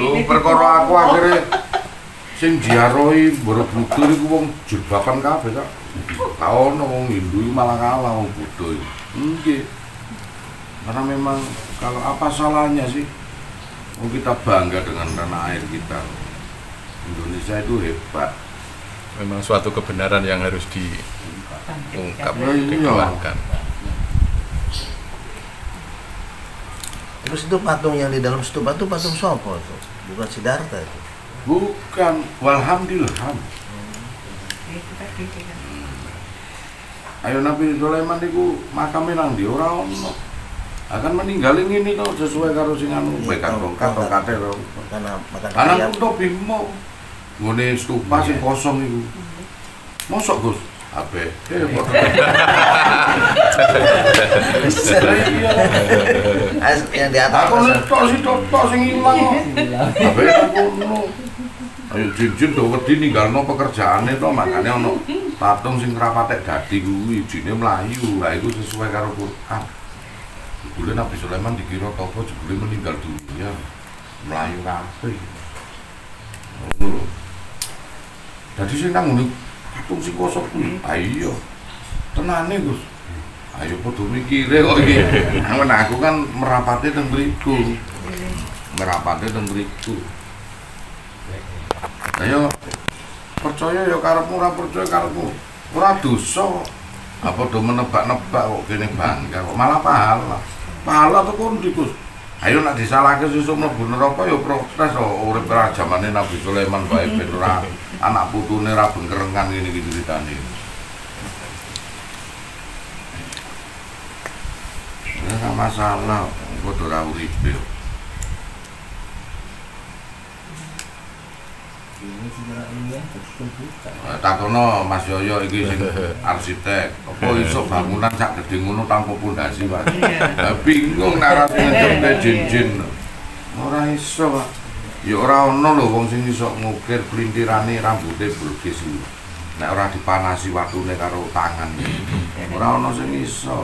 Lho perkara aku akhirnya sing diaroi Borobudur iku wong jilbaban kabeh kok. Gak ono wong Hindu malah kalah wong Buddha. Nggih. Karena memang kalau apa salahnya sih? Kita bangga dengan tanah air kita. Indonesia itu hebat. Memang suatu kebenaran yang harus diungkap, dikeluarkan. Terus itu patung yang di dalam stupa itu patung sopo tuh? Bukan Siddhartha itu? Bukan, walhamdulillah. Ayo Nabi Sulaiman itu makamnya nang di ora ono. Akan meninggalin ini tuh sesuai karo sing anu bekan tongkat tongkate to. Karena aku tuh bingung. Ngene stupa sing kosong iku. Mosok Gus? Ape? Yang di atas. Aku tok sing ilang kok. Ape ngono. Ayo jin-jin do wedi ninggalno pekerjaane to, makane ono patung sing rapatek dadi kuwi jine mlayu. Lah iku sesuai karo Quran. Jebule Nabi Sulaiman dikira topo jebule meninggal dunia. Mlayu kabeh. Ngono. Dadi sing nang ngene patung sing kosong kuwi. Ayo. Tenane Gus. Ayo padha mikire kok iki. Aku kan merapate teng mriku. Merapate teng mriku. Ayo percaya ya karepmu, ora percaya karepmu. Ora dosa. Apa do menebak-nebak kok kene bangga kok malah pahala. Pahala to kon Gus. Ayo nek disalahke sesuk mlebu neraka ya protes kok urip ra jamane Nabi Sulaiman bae ben ora anak putune ra bengkerengan ngene iki ceritane. Ora masalah, padha ora uripe. Takono Mas Yoyo iki sing arsitek, apa iso bangunan sak gedhe ngono tanpa pondasi, Pak? Lah bingung nek ora ngecemke jin-jin. Ora iso, Pak. Ya ora ono lho wong sing iso ngukir plintirane rambuté bulgis iki. Nek ora dipanasi watune karo tangan. Ora ono sing iso.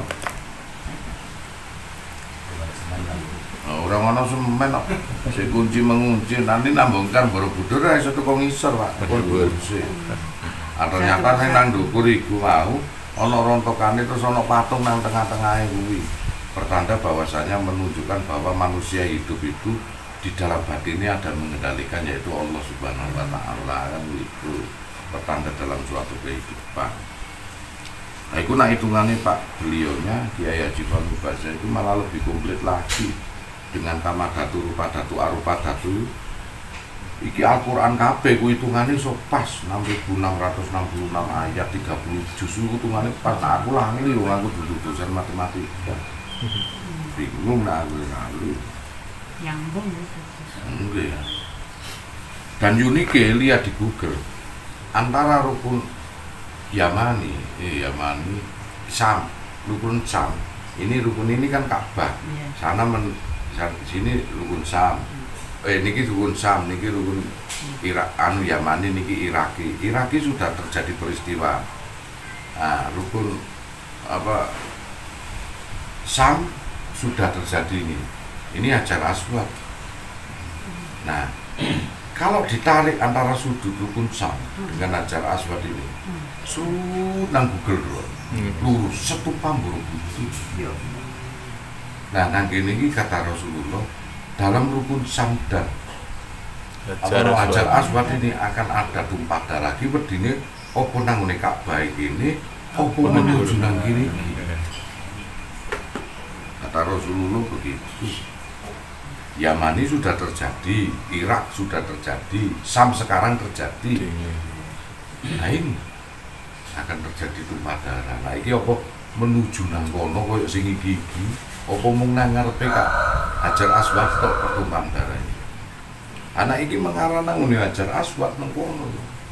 Orang ono semen kok. Sing kunci mengunci nanti nambungkan Borobudur ra iso teko ngisor, Pak. Bersih. Ternyata sing nang dhuwur iku mau ana rontokane terus ana patung nang tengah-tengahe kuwi. Pertanda bahwasanya menunjukkan bahwa manusia hidup itu di dalam batinnya ada mengendalikan yaitu Allah Subhanahu wa taala kan itu pertanda dalam suatu kehidupan. Nah, itu nak hitungannya Pak beliaunya Kiai Haji Fahmi Baza itu malah lebih komplit lagi dengan tamadatu rupadatu arupadatu. Iki Al-Quran kabeh ku hitungannya so pas 6.666 ayat 30 juz hitungannya pas. Nah, aku lali lho aku dulu dosen matematika. Bingung nah aku lali. Nyambung enggak ya. Dan uniknya lihat di Google antara rukun Yamani, Sam, rukun Sam. Ini rukun ini kan Ka'bah. Sana sini rukun Sam. Niki rukun Sam, niki rukun Irak, Yamani, niki Iraki. Iraki sudah terjadi peristiwa. Nah, rukun apa Sam sudah terjadi ini. Ini Hajar Aswad. Nah, kalau ditarik antara sudut rukun Sam dengan Hajar Aswad ini, nang Google dulu, lurus setupa Borobudur. Nah, nang ini kata Rasulullah dalam rukun Sam dan Hajar Aswad ini akan ada tumpah darah. Ki wedine opo nang ngene Ka'bah ini, opo menuju nang kiri. Kata Rasulullah begitu. Yamani sudah terjadi, Irak sudah terjadi, Sam sekarang terjadi. Nah ini akan terjadi tumpah darah. Nah ini apa menuju nang kono koyo sing iki-iki, apa mung nang ngarepe Kak Hajar Aswad tok pertumpahan darah ini. Anak iki mengarah nang ngene Hajar Aswad nang kono.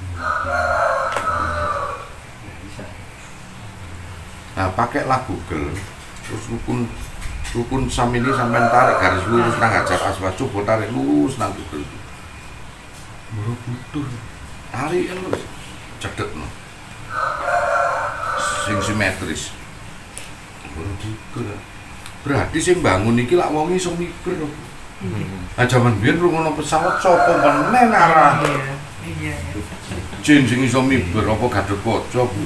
Nah, pakailah Google terus rukun Sam ini sampai tarik garis lurus nang Hajar Aswad, coba tarik lurus nang Google. Borobudur, tarik lurus, cedek no, sing simetris. Borobudur, berarti sing bangun iki lak wong iso mikir. Nah jaman biyen rungono pesawat sapa meneh arah. Iya. Jin sing iso miber apa Gatot Kaca Bu.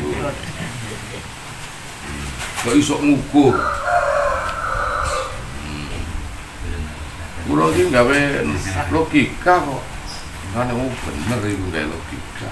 Kok iso ngukur. Kula iki gawe logika kok. Ngene bener iku gawe logika.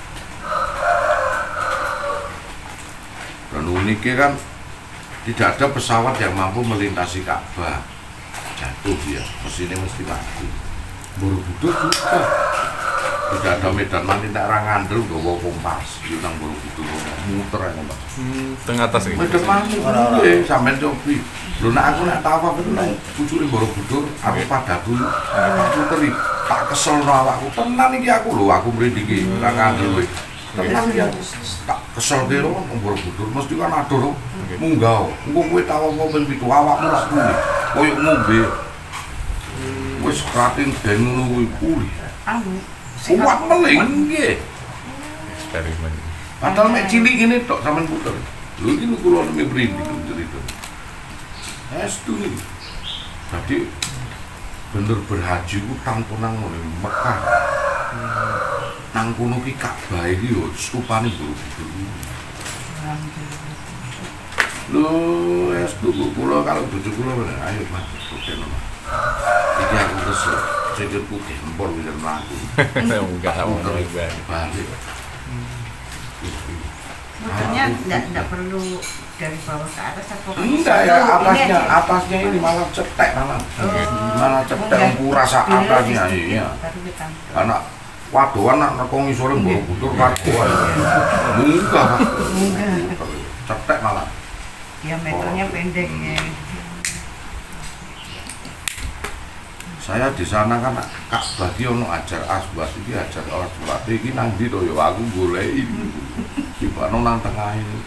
Dan uniknya kan tidak ada pesawat yang mampu melintasi Ka'bah. Jatuh dia, mesinnya mesti mati. Borobudur juga. Tidak ada medan mati tak ra ngandel nggawa kompas. Yo nang Borobudur muter ae Mas. Teng atas iki. Medan mati piye sampean cobi. Lho nek aku nek tawaf itu nang pucuke Borobudur, aku padatu. Aku teri tak keselno awakku. Tenan iki aku lho, aku mrindiki ra ngandel kowe. Tenan iki aku tak kesel kira nang Borobudur mesti kan adoh munggah. Engko kowe tawaf ping 7 awakmu lak kuwi. Koyo ngombe. Wis krating ben ngono kuwi pulih. Kuat meling nggih. Eksperimen. Padahal mek cilik ngene tok sampean puter. Lho iki kula nemi mrindi cerita. Estu iki. Dadi bener berhaji ku tanpa nang ngene Mekah. Nang kono ki Ka'bah iki yo stupane Borobudur. Lho, estu kula kalau bojo kula ayo Mas, bukten Mas. Iki aku kesel. Sikilku gempol wis mlaku. Enggak ngono iki. Balik. Motornya enggak perlu dari bawah ke atas atau Enggak ya, atasnya ini malah cetek malah. Malah cetek rasa atasnya iya. Karena waduan nak nekong isore Borobudur waduan. Munggah. Cetek malah. Diameternya pendek ya. Saya di sana kan Ka'bah ki ono Hajar Aswad iki Hajar Aswad iki nang ndi to ya aku goleki. Dibano nang tengah ini.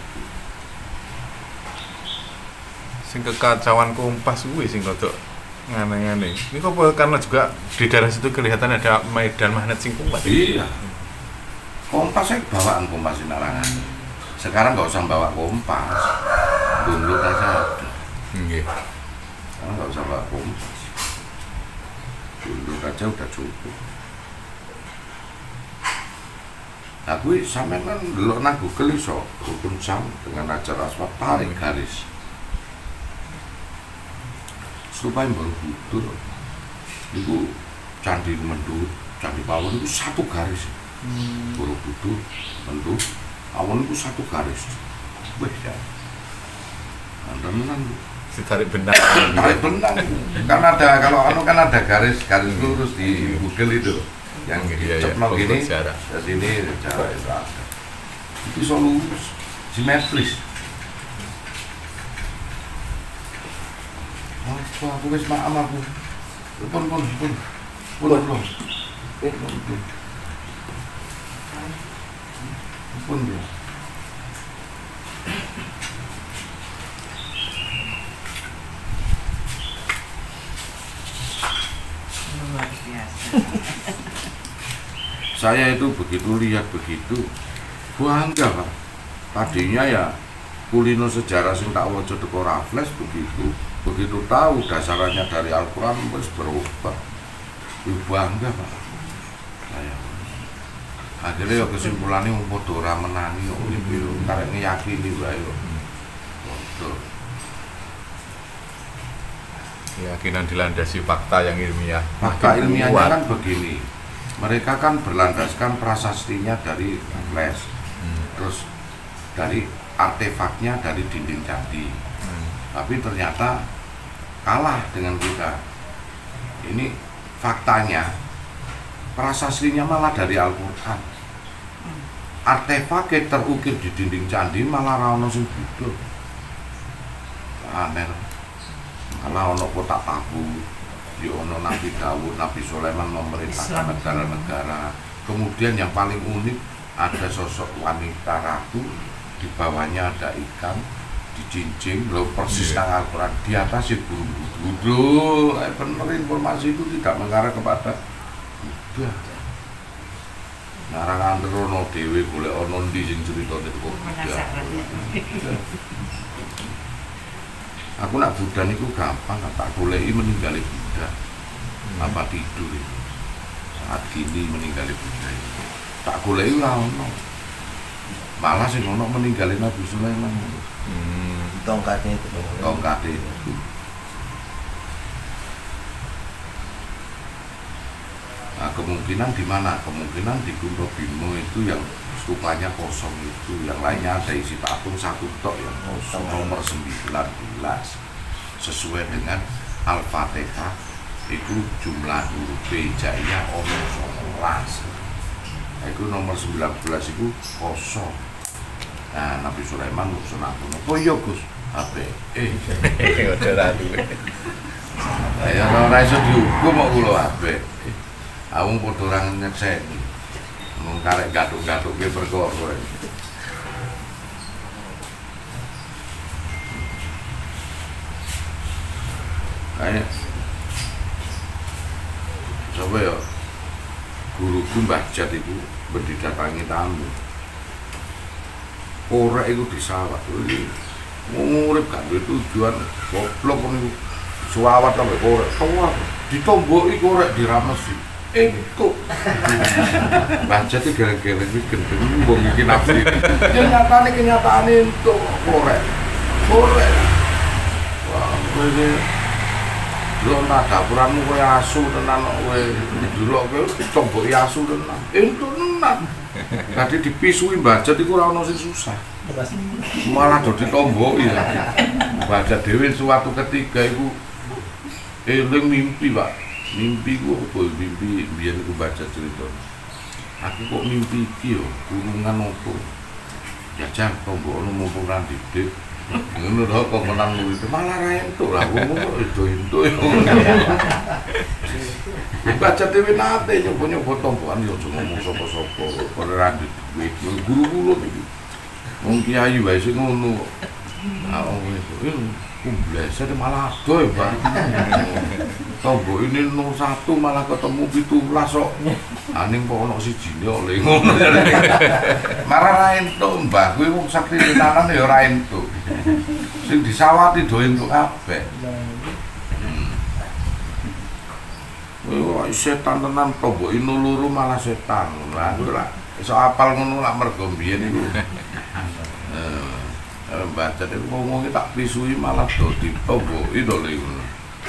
Sing kekacauan kompas kuwi sing rada ngene-ngene. Ini kok karena juga di daerah situ kelihatan ada medan magnet sing kuat. Iya. Kompas saya bawaan kompas inarangan. Sekarang nggak usah bawa kompas. Download aja ada. Nggih. Sekarang nggak usah bawa kompas. Download aja udah cukup. Nah, gue sampean kan delok nang Google iso rukun jam dengan Hajar Aswad tarik garis. Supaya Borobudur itu Candi Mendut, Candi Pawon itu satu garis. Borobudur, Mendut, Pawon itu satu garis. Wih ya. Tenan Ditarik benang. tarik benang. Kan ada kalau kan ada garis lurus di Google itu. Yang cepno gini, ke sini cara itu ada. Itu lurus, simetris. Aku wis maaf aku. Pun. Luar biasa. Saya itu begitu lihat begitu bangga Pak. Tadinya ya kulino sejarah sing tak waca teko Raffles begitu tahu dasarannya dari Al-Qur'an wis berubah. Bangga Pak. Saya akhirnya ya kesimpulannya wong padha ora menangi kok iki lho karek ngeyakini wae kok. Betul. Keyakinan dilandasi fakta yang ilmiah. Fakta ilmiahnya kan begini. Mereka kan berlandaskan prasastinya dari Raffles. Terus dari artefaknya dari dinding candi. Tapi ternyata kalah dengan kita. Ini faktanya prasastinya malah dari Al-Qur'an. Artefak terukir di dinding candi malah ra ono sing budal. Aneh. Malah ono kotak tabu. Ya ono Nabi Dawud, Nabi Sulaiman memerintahkan negara-negara. Kemudian yang paling unik ada sosok wanita ratu, di bawahnya ada ikan, dijinjing, lo persis nang Al-Quran, di atas itu buru. Bener informasi itu tidak mengarah kepada udah. Narang androno dewe boleh ono ndi sing cerita itu kok. Aku nak budan itu gampang, tak goleki meninggali Buddha. Apa tidur itu. Saat kini meninggali Buddha itu. Tak goleki ora ono. Malah sing ono meninggali Nabi Sulaiman. Tongkatnya itu. Tongkat itu. Nah, kemungkinan di mana? Kemungkinan di Gunung Bimo itu yang stupanya kosong itu, yang lainnya ada isi patung satu tok yang kosong, nomor 19 sesuai dengan Al-Fatihah itu jumlah huruf hijaiyah ono 19. Itu nomor 19 itu kosong. Nah, Nabi Sulaiman ngusun aku, oh iya Gus, ape? Udah ratu. Ya ora iso dihukum kok kula ape. Aku padha ora nyekseni. Mung karek gathuk-gathuke perkara. Kayak coba ya guruku Mbah Jat itu berdidatangi tamu. Korek itu disawat. Ngurip gak duwe tujuan goblok niku. Suawat sampe korek tuwa ditomboki korek diramesi. Itu Mbah Jat iki geleng-geleng iki gendeng wong iki nafsi. Ya nyatane kenyataane entuk korek. Korek. Wah, kowe lho nak dapuranmu kowe asu tenan kowe ndelok kowe ditomboki asu tenan. Entuk tenan. Tadi dipisui Mbah Jat iku ora ono sing susah. Malah do ditomboki ya. Mbah Jat dhewe suatu ketika iku eling mimpi, Pak. Mimpi ku apa? Mimpi biyen ku baca cerita. Aku kok mimpi iki yo, kurungan opo? Jajan tombokno mumpung nang didik. Ngono lho kok menang itu malah ra entuk lah wong kok entuk. Baca dhewe nate nyoba-nyoba tombokan yo aja ngomong sapa-sapa. Ora ra duwe guru kula iki. Wong kiai wae sing ngono. Ah itu kublese malah ado ya, Pak. Tombok ini nomor 1 malah ketemu 17 kok. Aning kok ono sijine oleh ngono. Marah ra entuk, Mbah. Kuwi wong sakti tenanan ya ora entuk. Sing disawati do entuk kabeh. Kuwi setan tenan tombok ini loro malah setan. Lah kuwi ora iso apal ngono lak mergo mbiyen iku. Baca deh ngomongnya tak pisui malah do ditomboki to lho ngono.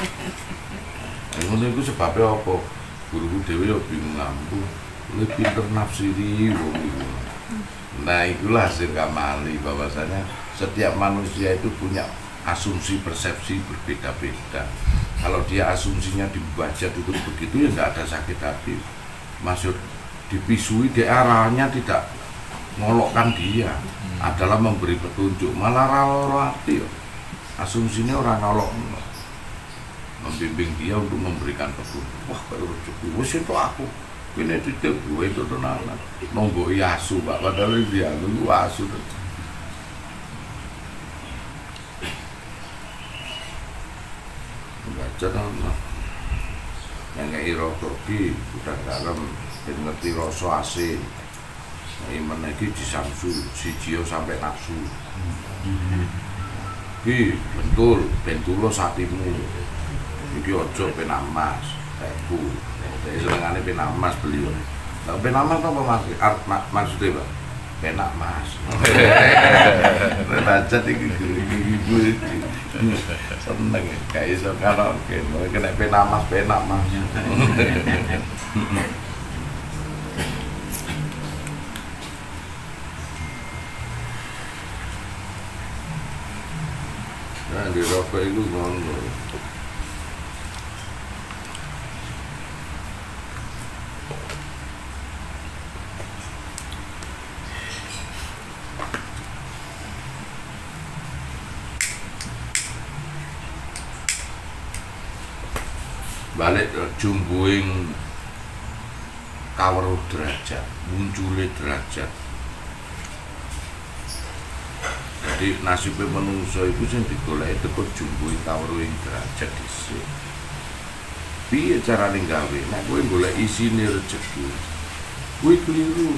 Ngono iku sebabnya apa? Guruku dhewe yo bingung ngampu. Lu pinter nafsiri wong iku. Nah, itulah hasil kamali bahwasanya setiap manusia itu punya asumsi persepsi berbeda-beda. Kalau dia asumsinya dibaca itu begitu ya nggak ada sakit hati. Maksud dipisui di arahnya tidak ngolokkan dia, adalah memberi petunjuk, malah rawati asumsinya orang nolok, membimbing dia untuk memberikan petunjuk. Wah kayak rezeki, wes itu aku ini titik gue itu tenanan nonggo asu Pak, padahal dia lu asu baca nama yang ngei rokok ki udah dalam dan ngerti rasa asin. Iman lagi di samsu, si Jio sampai nafsu. Ki bentul lo satimu. Iki ojo penamas, teku. Jadi senengane penamas beliau. Nah, penamas apa maksudnya Pak? Penak mas. Baca iki gue seneng kayak iso karaoke. Kena penamas penak mas. Nah, di rokok itu ngono. Balik jumbuing kaweruh derajat, muncule derajat. Jadi nasibnya manusia itu yang digoleki teko jumbuhi kawruhing derajat dhisik. Piye carane gawe? Nek kowe golek isine rezeki. Kuwi keliru.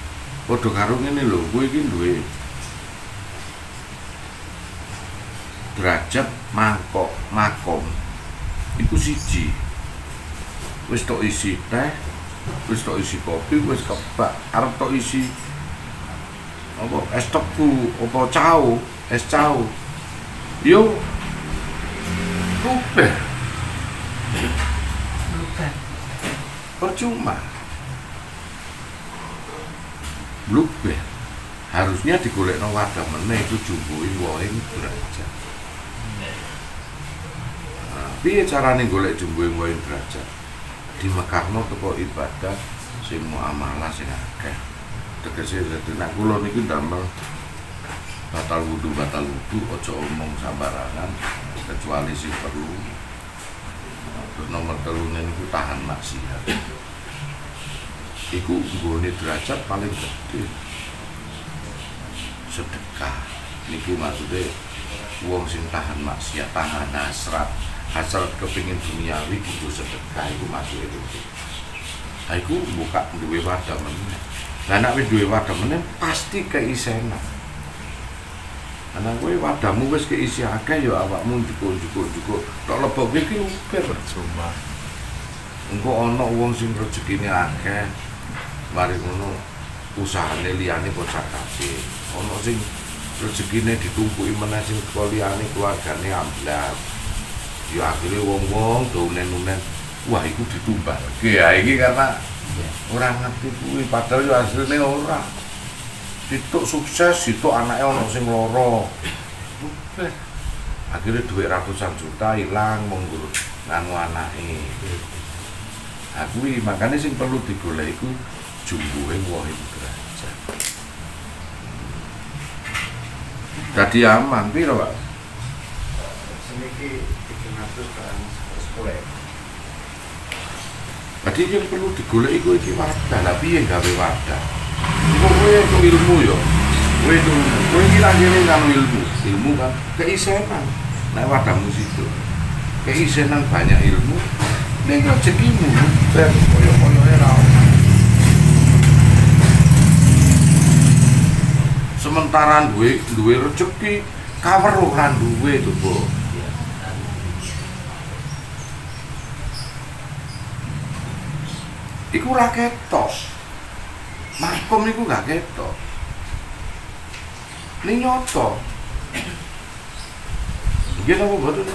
Padha karo ngene lho, kowe iki duwe derajat mangkok makom iku siji. Wis tok isi teh, wis tok isi kopi, wis kebak arep tok isi apa es tebu, apa cao, es cao. Yo luber. Luber. Percuma. Luber. Harusnya digolekno wadah meneh iku jumbuhi wohe derajat. Piye carane golek jumbuhe wohe derajat? Dimekarno teko ibadah sing muamalah sing akeh. Tegese dadi nek kula niku ndamel batal wudu aja omong sembarangan kecuali sing perlu. Terus nomor 3 niku tahan maksiat. Iku nggone derajat paling gede. Sedekah niku maksudnya wong sing tahan maksiat, tahan hasrat kepingin duniawi kudu sedekah iku maksudnya itu. Ha iku buka duwe wadah meneh. Lah nek wis duwe wadah meneh pasti keisenan. Ana kowe wadahmu wis keisi akeh ya awakmu cukup tok lebokke iki uber Percuma. engko ana wong sing rezekine akeh mari ngono usahane liyane bocah kabeh. Ana sing rezekine ditumpuki meneh sing liyane keluargane amblas. Ya akhire wong-wong donen-donen wah iku ditumbalke. Ya iki karena ora ngerti kuwi padahal ya asline ora. Situk sukses, situk anaknya ono sing loro. Akhirnya duit ratusan juta hilang monggo nganu anake. Nah kuwi makane sing perlu digoleki iku jumbuhe wohe derajat. Dadi aman piro, Pak? Semiki 300 kan 10. Dadi yang perlu digoleki iku iki wadah. Lah piye gawe wadah? Iku kowe itu ilmu ya. Kowe iki lahire kan ilmu kan keisenan. Nek wadahmu situ. Keisenan banyak ilmu. Ning rezekimu ben koyo-koyo ora. Sementara duwe rezeki kaweruh ra duwe to, Bu. Iku ora ketok. Makom iku gak ketok. Ini nyoto. Nggih napa mboten?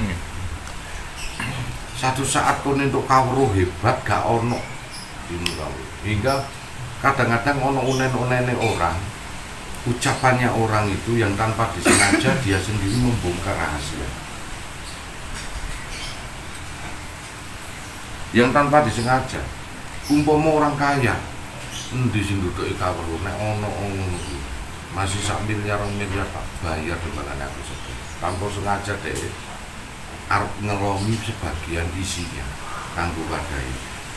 Satu saat kowe entuk kawruh hebat gak ono hingga kadang-kadang ono unen-unene orang, ucapannya orang itu yang tanpa disengaja dia sendiri membongkar rahasia. Yang tanpa disengaja, umpama orang kaya endi sing duduke kawruh nek ono masih sak miliar tak bayar dengan aku sedih. Tanpa sengaja deh arep ngelomi sebagian isinya kanggo wadai.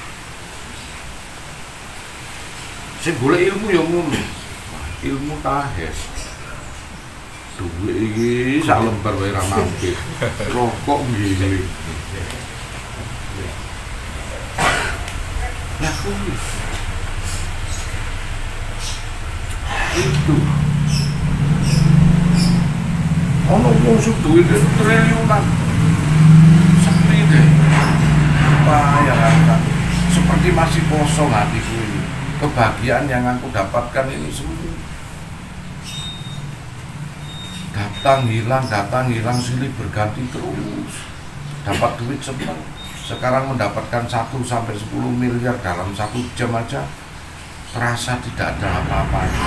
Sing golek ilmu ya ngono. Ilmu tahes. Duwe iki sak lembar wae ra mampu. Rokok ngiling. Nah, kuwi itu ono wong sing duwe triliunan sepi deh bayar seperti masih kosong hatiku ini. Kebahagiaan yang aku dapatkan ini semua datang hilang silih berganti terus. Dapat duit senang, sekarang mendapatkan 1 sampai 10 miliar dalam 1 jam aja terasa tidak ada apa-apanya.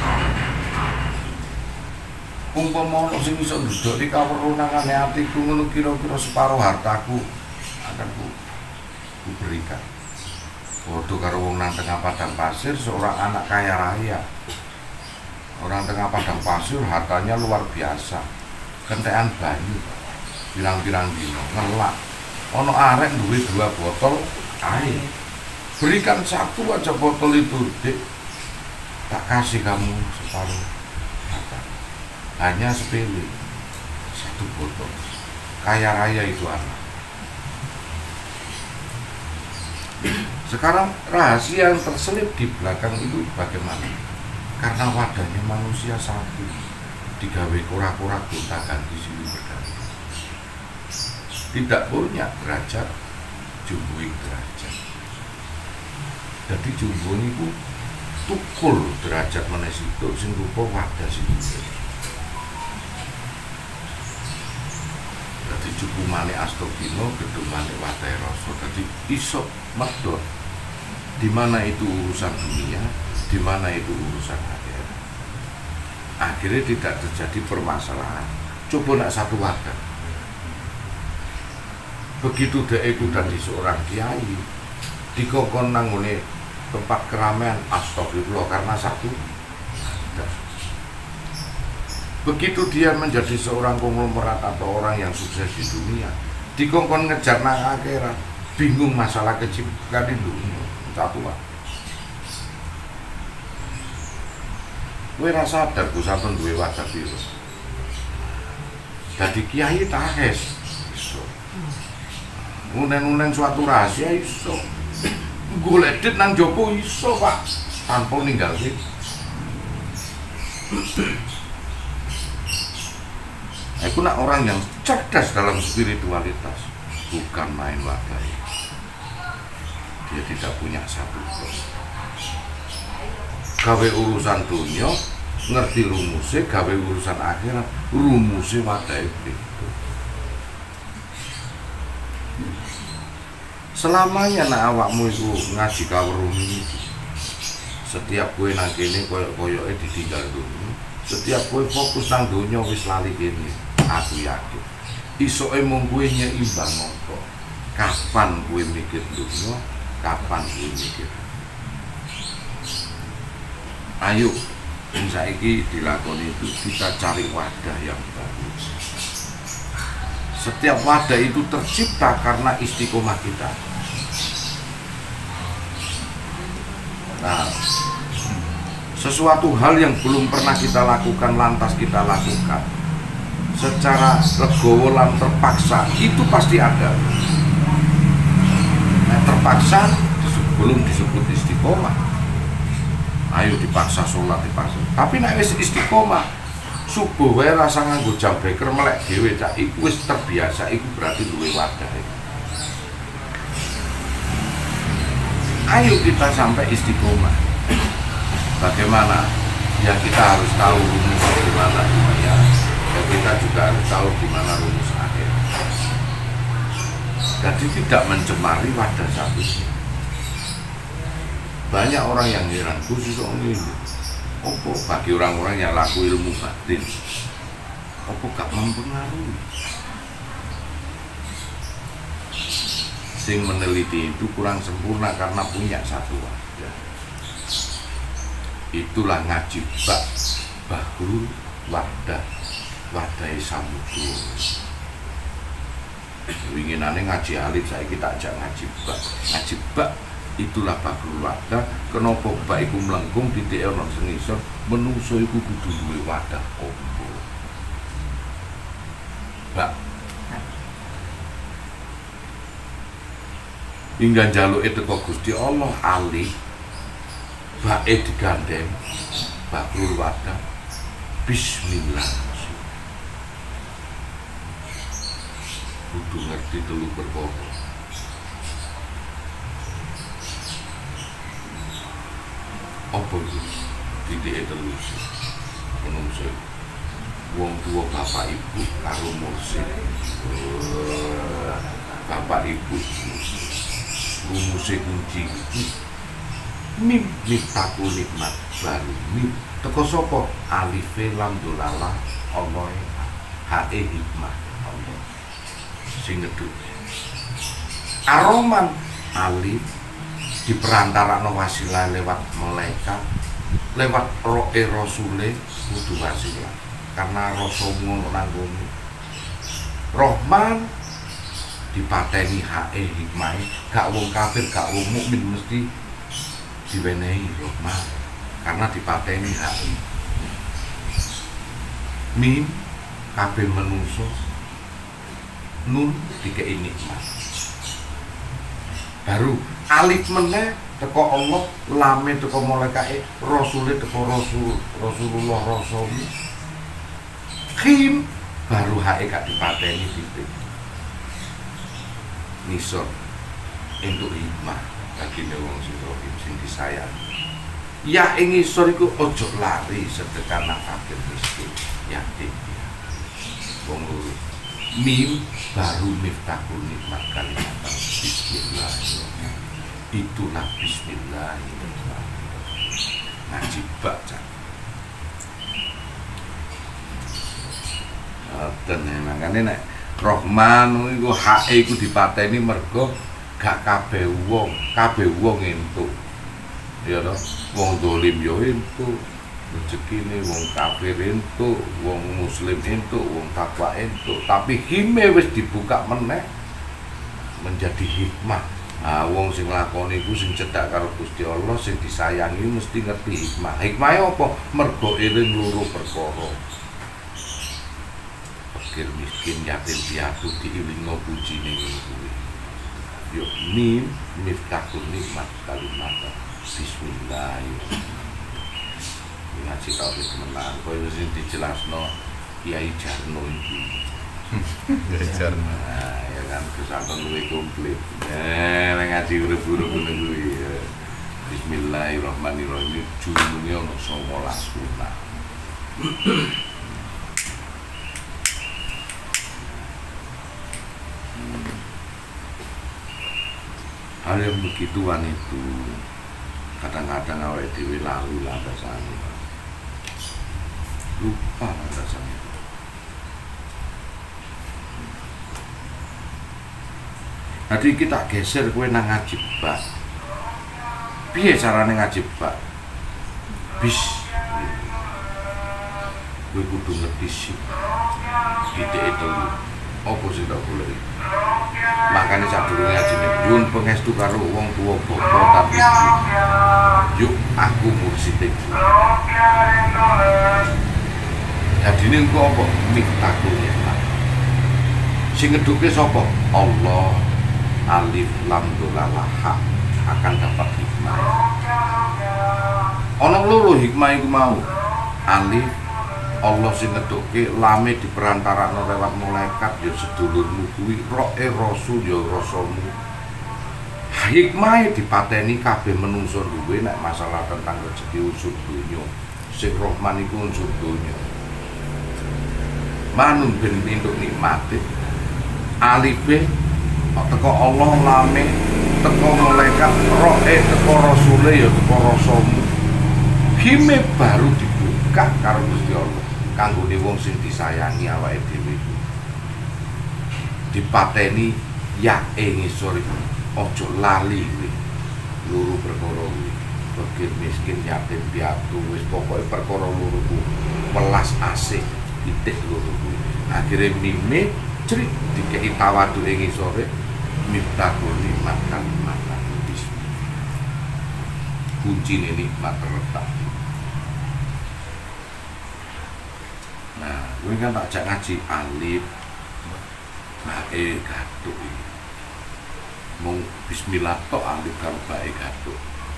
Umpama ono sing iso nduduki kawrunangane atiku ngono kira-kira separuh hartaku akan ku berikan. Padha karo wong nang tengah padang pasir seorang anak kaya raya. Orang tengah padang pasir hartanya luar biasa. Kentekan banyu. Pirang-pirang dino ngelak. Ono arek duwe 2 botol air. Berikan 1 aja botol itu, Dik. Tak kasih kamu separuh harta. Hanya sepele 1 botol. Kaya raya itu anak. Sekarang rahasia yang terselip di belakang itu bagaimana? Karena wadahnya manusia satu. digawe kura-kura gonta ganti silih berganti. Tidak punya derajat jumbuing derajat. Jadi jumbo niku tukul derajat meneh situ sing rupa wadah situ. Jadi cukumane astagina gedumane wadahe rasa. Jadi iso medhot di mana itu urusan dunia, di mana itu urusan akhirat. Akhirnya tidak terjadi permasalahan. Coba nak satu wadah. Begitu dhek iku dadi seorang kiai, dikongkon nang ngene tempat keramaian, astagfirullah, karena satu wadah. Begitu dia menjadi seorang konglomerat atau orang yang sukses di dunia, dikongkon ngejar nang akhirat, bingung masalah kecipratan di dunia. Satu wadah. Kowe ra sadar ku sampun duwe wadah piro. Dadi kiai tahes iso. Unen-unen suatu rahasia iso. Golek dit nang jopo iso, Pak. Tanpa ninggalke. Aku nak orang yang cerdas dalam spiritualitas, bukan main wadah. Dia tidak punya satu pun. Gawe urusan dunia, ngerti rumusnya, gawe urusan akhirat, rumusnya wadah itu. Selamanya nak awakmu itu ngaji kawrumi, setiap kowe nang kene koyo-koyoke ditinggal dunia, setiap kowe fokus nang dunia wis lali kene. Aku yakin isoke mung kowe nyeimbang mongko. Kapan kowe mikir dunia, kapan kowe mikir. Ayo, saiki dilakoni itu kita cari wadah yang baru. Setiap wadah itu tercipta karena istiqomah kita. Nah, sesuatu hal yang belum pernah kita lakukan lantas kita lakukan secara legowo lan terpaksa, itu pasti ada. Nah, terpaksa belum disebut istiqomah. Ayo dipaksa sholat, dipaksa. Tapi nek wis istiqomah, subuh wae rasa nganggo jam beker melek dhewe cak iku wis terbiasa, iku berarti duwe wadah. Ayo kita sampai istiqomah. Bagaimana? Ya kita harus tahu rumus bagaimana dunia. Ya kita juga harus tahu gimana rumus akhir. Jadi tidak mencemari wadah satu. Banyak orang yang heran, khusus orang ini. Opo bagi orang-orang yang laku ilmu batin, opo gak mempengaruhi. Sing meneliti itu kurang sempurna karena punya satu wadah. Itulah ngaji bak bahrul wadah samudra. Winginane ngaji alif, saya kita ajak ngaji bak. Itulah bagrul wadah. Kenapa bak iku mlengkung titik ana sengisor, menungso iku kudu duwe wadah ombo. Bak hingga njaluke teko Gusti Allah alif, bake digandeng bagrul wadah. Bismillah. Kudu ngerti telu perkara. Apa itu? Titik terus menungso wong tua bapak ibu karo mursid. Bapak ibu rumusé kunci mim miftaku nikmat baru mim teko sapa alife lam dolala Allah hae hikmah Allah sing ngedut aroman alif diperantarakno wasilah lewat malaikat, lewat roe rasule kudu wasilah karena rasamu ono nang kono. Rahman dipateni hae hikmahe, gak wong kafir, gak wong mukmin mesti diwenehi Rahman karena dipateni hae. Mim kabeh menungso, nun dikei nikmat. Baru alif meneh teko Allah, lame teko malaikate, rasule teko Rasulullah Rasul. Khim baru hae gak dipateni titik. Nisor entuk hikmah bagi wong sing disayang. Ya ing ngisor iku ojo lari sedekah nang fakir miskin yatim wong loro. Mim baru miftahul nikmat kalimat bismillah. Itulah bismillah. Ngaji baca. Ngoten makane nek Rahman iku hake iku dipateni mergo gak kabeh wong entuk. Ya toh, wong dolim yo entuk, rezekine wong kafir entuk, wong muslim entuk, wong takwa entuk, tapi hime wis dibuka meneh menjadi hikmah. Nah, wong sing lakoni iku sing cedhak karo Gusti Allah, sing disayangi mesti ngerti hikmah. Hikmahe apa? Mergo eling loro perkara. Fakir miskin yatim piatu diilingo pucine kuwi. Yo mim miftahul nikmat kalimat bismillahirrahmanirrahim. Ngaji tauhid temenan koyo sing dijelasno Kiai Jarno iki. Ya kan kesangkon luwih komplit. Nek ngaji urip-urip ngene kuwi. Bismillahirrahmanirrahim jumune ono 19 sunah. Hal yang begituan itu kadang-kadang awake dhewe lalu landasannya, lupa landasannya. Jadi kita geser kowe nang ngaji bab. Piye carane ngaji bab? Bis. Kowe kudu ngerti sih. Titik itu apa sing tak boleh. Makanya sadurunge ngaji nyuwun pangestu karo wong tuwa bapak tapi yuk aku mursite. Dadine engko apa miftahul nikmat. Sing ngeduke sapa? Allah. Alif lam dolalah ha akan dapat hikmah. Ana loro hikmah iku mau. Alif Allah sing ngeduke, lame diperantarakno lewat malaikat ya sedulurmu kuwi, roe rasul ya rasamu. Hikmahe dipateni kabeh menungso duwe nek masalah tentang rezeki unsur donya. Sing Rahman iku unsur donya. Manung ben entuk nikmate. Alife teko Allah, lame teko malaikat, roe teko rasule ya teko rasamu. Hime baru dibuka karo Gusti Allah. Kanggone wong sing disayangi awake dhewe iku dipateni ya ngisor iku aja lali kuwi loro perkara kuwi fakir miskin yatim piatu wis pokoke perkara loro kuwi welas asih titik loro kuwi akhire mime crik dikeki tawaduke ngisore miftahul nikmat kalimat bismillah kuncine nikmat terletak. Nah, gue kan tak jak ngaji alif, bae gaduh iki. Mung bismillah tok alif karo bae gaduh.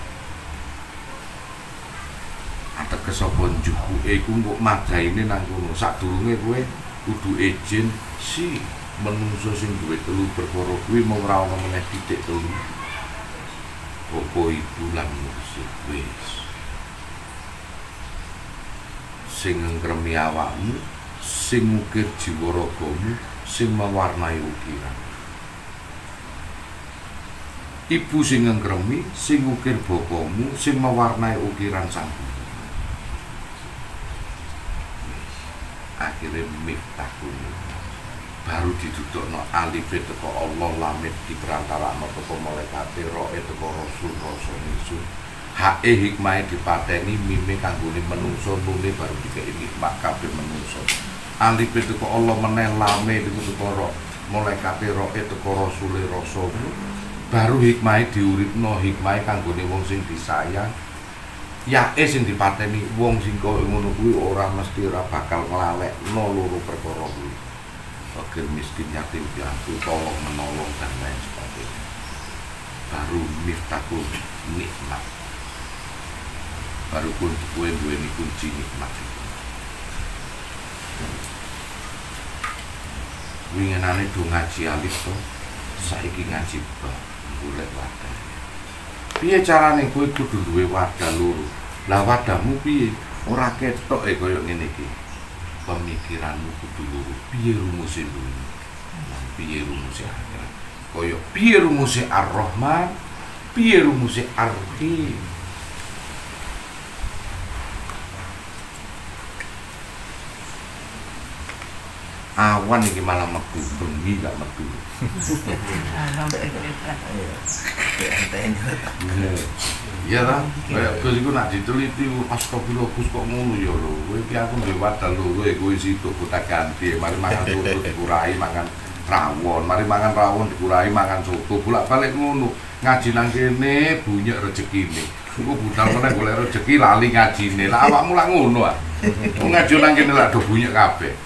Ateges sapa njukuke iku mbok majaine nang kono. Sadurunge kowe kudu izin si menungso sing duwe telu perkara kuwi mau ora ono meneh titik telu. Bapak ibu lan mursyid wis. Sing ngkremi awakmu, sing ngukir jiwa ragamu, sing mewarnai ukiran. Ibu sing ngkremi, sing ngukir bapakmu, sing mewarnai ukiran sang bumi. Akhirnya miftahul nikmat. Baru didudukno alif teko Allah, lamit diperantarakno teko malaikat, roe teko rasul rasul. Hae hikmahe dipateni, mime kanggone menungso, nune baru dikeki nikmat kabeh menungso. Alif teko Allah meneh, lame teko malaikat, roe teko rasule rasul. Baru hikmahe diuripno, hikmahe kanggone wong sing disayang. Yae sing dipateni wong sing koyo ngono kuwi ora mesti ora bakal nglalekno loro perkara kuwi. Fakir miskin yatim piatu tolong menolong dan lain sebagainya. Baru miftahul nikmat. Baru pun kowe duweni kunci nikmat. winginane do ngaji alif to. Saiki ngaji bab golek wadah. Piye carane kowe kudu duwe wadah loro? Lah wadahmu piye? Ora ketok kaya ngene iki. Pemikiranmu kudu loro. Piye rumuse dunya? Piye rumuse akhirat? Kaya piye rumuse Ar-Rahman? Piye rumuse Ar-Rahim? Awan iki malah metu, bengi gak metu. Iya ta? Kayak Gus iku nak diteliti astagfirullah Gus kok ngono ya lho. Kowe iki aku duwe wadah loro kowe situ buta ganti, mari mangan soto dikurai mangan rawon, mari mangan rawon dikurai mangan soto. Bolak-balik ngono. Ngaji nang kene bunyek rezekine. Iku budal meneh golek rezeki lali ngajine. Lah awakmu lak ngono ah. Wong ngaji nang kene lak do bunyek kabeh.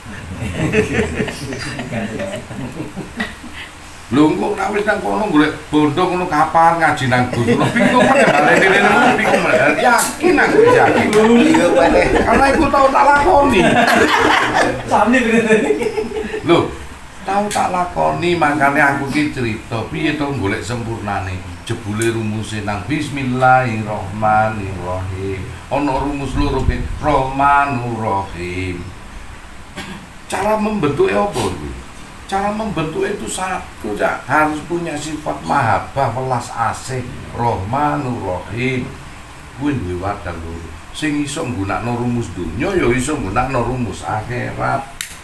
Lho kok nek wis nang kono golek bondo ngono kapan ngaji nang gunung bingung meneh baleni rene bingung meneh yakin aku yakin karena iku tau tak lakoni sami bener lho tau tak lakoni makane aku ki cerita piye to golek sempurnane jebule rumuse nang bismillahirrahmanirrahim ana rumus loro ki Rahmanurrahim. Cara membentuknya apa? Cara membentuknya itu satu, harus punya sifat mahabbah, welas asih, Rahmanurrahim. Kuwi duwe wadah loro. Sing iso nggunakno rumus dunya ya iso nggunakno rumus akhirat.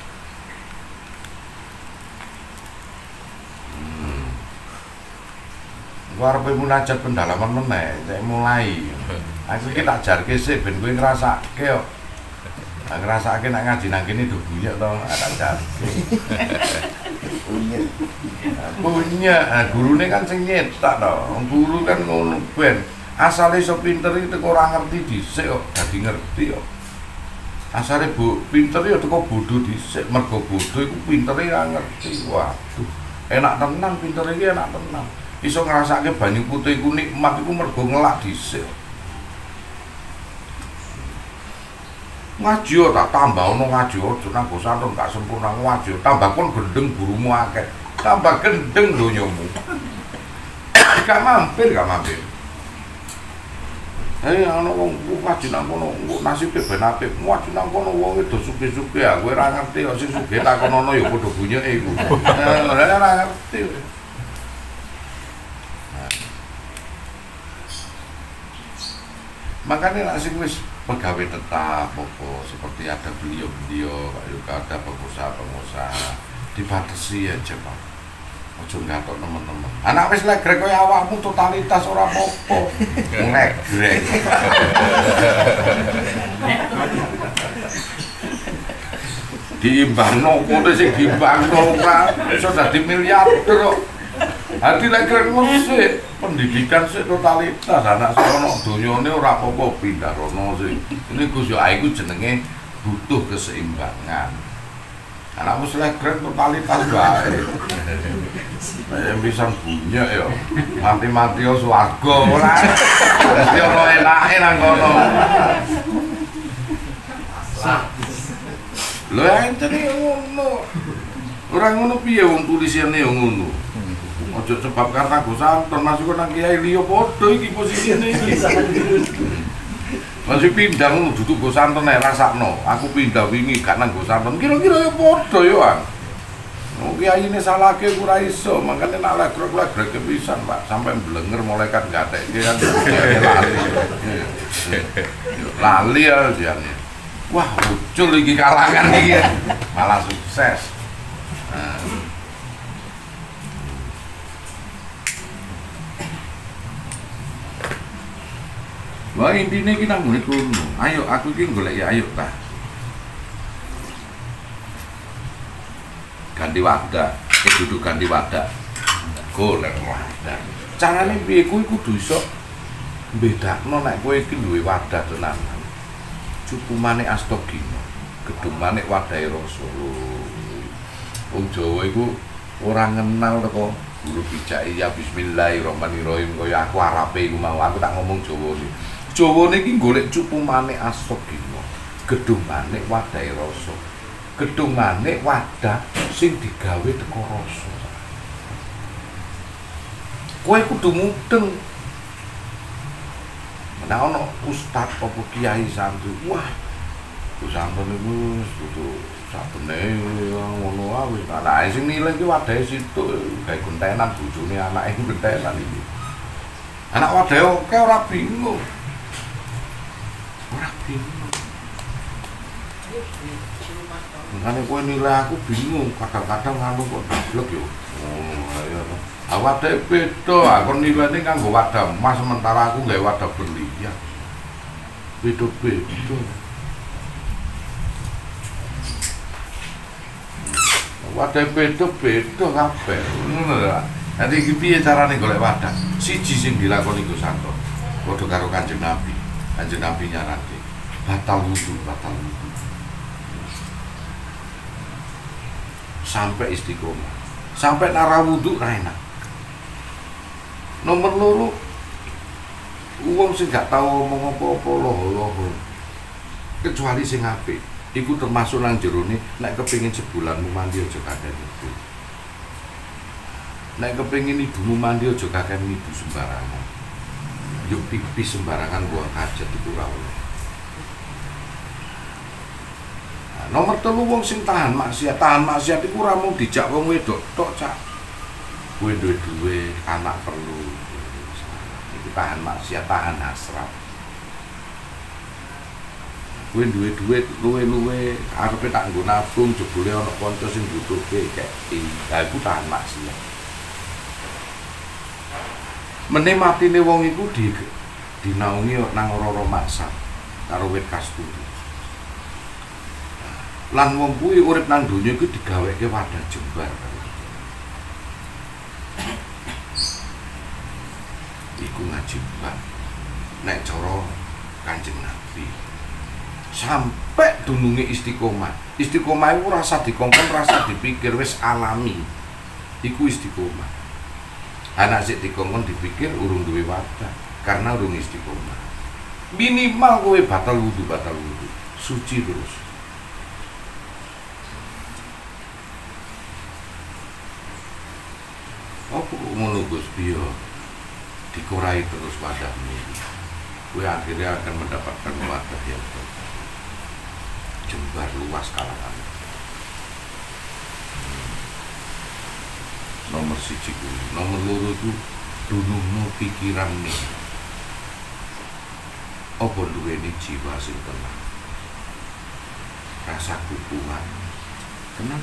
Gua arep munajat pendalaman meneh, saya mulai. Aku iki tak jarke sik ben kowe ngrasake kok. Nah, ngerasake nak ngaji nang kene do bunyek to, ada jar. Punya, gurune kan sing nyetak to. Guru kan ngono ben. Asale iso pinter iki teko ora ngerti dhisik kok dadi ngerti kok. Asale pinter ya teko bodho dhisik, mergo bodho iku pintere ora ngerti. Waduh, enak tenan pinter iki enak tenan. Iso ngrasake banyu putih iku nikmat iku mergo ngelak dhisik. Ngaji tak tambah ono ngaji aja nang Gosantun gak sempurna ngaji tambah kon gendeng gurumu akeh tambah gendeng donyamu gak mampir ana wong ngaji nang kono nasibe ben apik ngaji nang kono wong do sugih-sugih ya kowe ora ngerti kok sing sugih takonono ya padha bunyeke iku ora ngerti makanya nek sing wis pegawai tetap apa seperti ada beliau-beliau ada pengusaha-pengusaha dibatasi aja Pak. Ojo ngatok teman-teman. Anak wis legrek kaya awakmu totalitas ora apa-apa. Legrek. Diimbangno kowe sing diimbangno ora iso dadi miliarder kok. Hati legrek musik, pendidikan sih totalitas anak sono donyane ora apa-apa pindah rono sih. Ini Gus yo iku jenenge butuh keseimbangan. Anak wis legrek totalitas bae. Nek bisa bunyek yo. Mati-mati yo swarga ora. Dadi ono enake nang kono. Lho enten ngono. Ora ngono piye wong tulisane yo ngono. Ojo sebab karena Gosantun masuk nang kiai liya padha iki posisine iki. Masih pindah ngono duduk Gosantun ae rasakno. Aku pindah wingi gak nang Gosantun kira-kira ya padha yo an. Oh kiyaine salahke ora iso, makane nak legrek-legrek pisan, Pak. Sampai blenger malaikat gatekke kan lali. Lali ya jane. Wah, muncul iki kalangan iki. Malah sukses. Nah. Wah intinya kita nggone kono. Ayo aku iki golek ya ayo ta. Ganti wadah, duduk ganti wadah. Golek wadah. Carane piye kuwi kudu iso mbedakno nek kowe iki duwe wadah tenanan. Cupumane astagina, gedumane wadahe rasa. Wong Jawa iku ora ngenal teko guru bijak ya bismillahirrahmanirrahim kaya aku arepe iku mau aku tak ngomong Jawa iki. Jawane iki golek cupumane astagina, gedumane wadahe rasa. gedungane wadah sing digawe teko rasa. Kowe kudu mudeng. Nek ana ustaz apa kiai santri, wah, pesantren iku kudu sabene ngono wae. Anake sing nilai ki wadahe situ gawe gentenan bojone anake gentenan iki. Anak wadahe oke ora bingung. Ora bingung. Makanya kowe nilai aku bingung, kadang-kadang anu kok dablek yo. Oh, ayo. Awak dhewe beda, aku nilainya nganggo wadah emas sementara aku nggawe wadah berlian. Beda-beda. Wadah beda-beda kabeh. Ngono lho. Nanti iki piye carane golek wadah? Siji sing dilakoni Gus Santo. Padha karo Kanjeng Nabi. Kanjeng Nabi nyarake, batal wudu. Sampai istiqomah. Sampai nara wudu ra enak. Nomor loro, wong sing gak tau ngomong apa-apa loho-loho. Kecuali sing apik. Iku termasuk nang jerone nek kepengin sebulanmu mandi aja kakek itu. Nek kepengin ibumu mandi aja kakek ibu sembarangan. Yo pipis sembarangan buang hajat iku ora oleh. Nomor 3 wong sing tahan maksiat iku ora mung dijak wong wedok tok, Cak. Kowe duwe anak perlu. Iku tahan maksiat, tahan hasrat. Kowe duwe duit luwe-luwe arepe tak nggo nabung jebule ana kanca sing butuhke keki. Lah iku tahan maksiat. Mene matine wong iku dinaungi nang ora maksat karo wit kasturi. Lan wong kuwi urip nang donya iku digaweke wadah jembar. Iku ngaji bab nek cara Kanjeng Nabi. Sampai dununge istiqomah. Istiqomah iku rasa dikongkon, rasa dipikir wis alami. Iku istiqomah. Anak sik dikongkon dipikir urung duwe wadah karena urung istiqomah. Minimal kowe batal wudu. Suci terus. Apa ngono Gus Biyo? Dikurai terus wadahmu. Kowe akhirnya akan mendapatkan wadah yang jembar luas kalangan. Nomor 1 kuwi, nomor 2 itu dunungno pikiran nih. Apa duweni jiwa sing tenang. Rasa kuat. Tenang.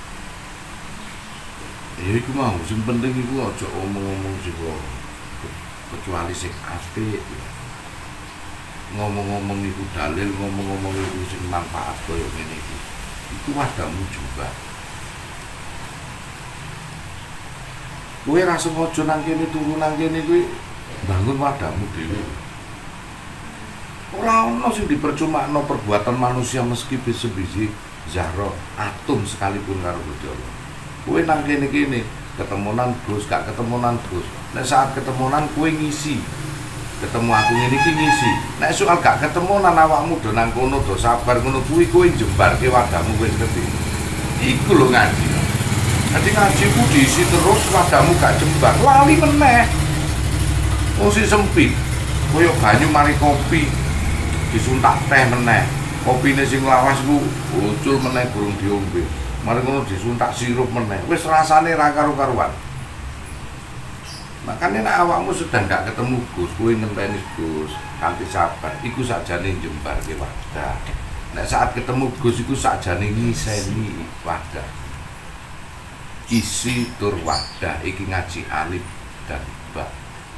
Ya iku mau sing penting iku aja omong-omong jiwa. Kecuali sing apik. Ngomong-ngomong iku dalil, ngomong-ngomong iku sing manfaat koyo ngene iki. Iku wadahmu juga. Kowe ra sengaja nang kene turu nang kene kuwi bangun wadahmu dhewe. Ora ono sing dipercumakno perbuatan manusia meski biji zarah atom sekalipun karo Gusti Allah. Kowe nang kene-kene ketemunan Gus, gak ketemunan Gus. Nek saat ketemunan kowe ngisi. Ketemu aku ngene iki ngisi. Nek soal gak ketemunan awakmu do nang kono do sabar ngono kuwi kowe jembarke wadahmu wis ngerti. Iku lho ngaji. Jadi ngajiku diisi terus wadahmu gak jembar, lali meneh. Musik sempit. Koyo banyu mari kopi disuntak teh meneh. Kopine sing lawas ku ucul meneh burung diombe. Mari ngono disuntak sirup meneh. Wis rasane ra karo-karuan. Makanya nek awakmu sedang gak ketemu Gus, kowe ngenteni Gus, kanthi sabar, iku sakjane jembarke wadah. Nek saat ketemu Gus iku sakjane ngiseni wadah. Isi tur wadah iki ngaji alif dan ba.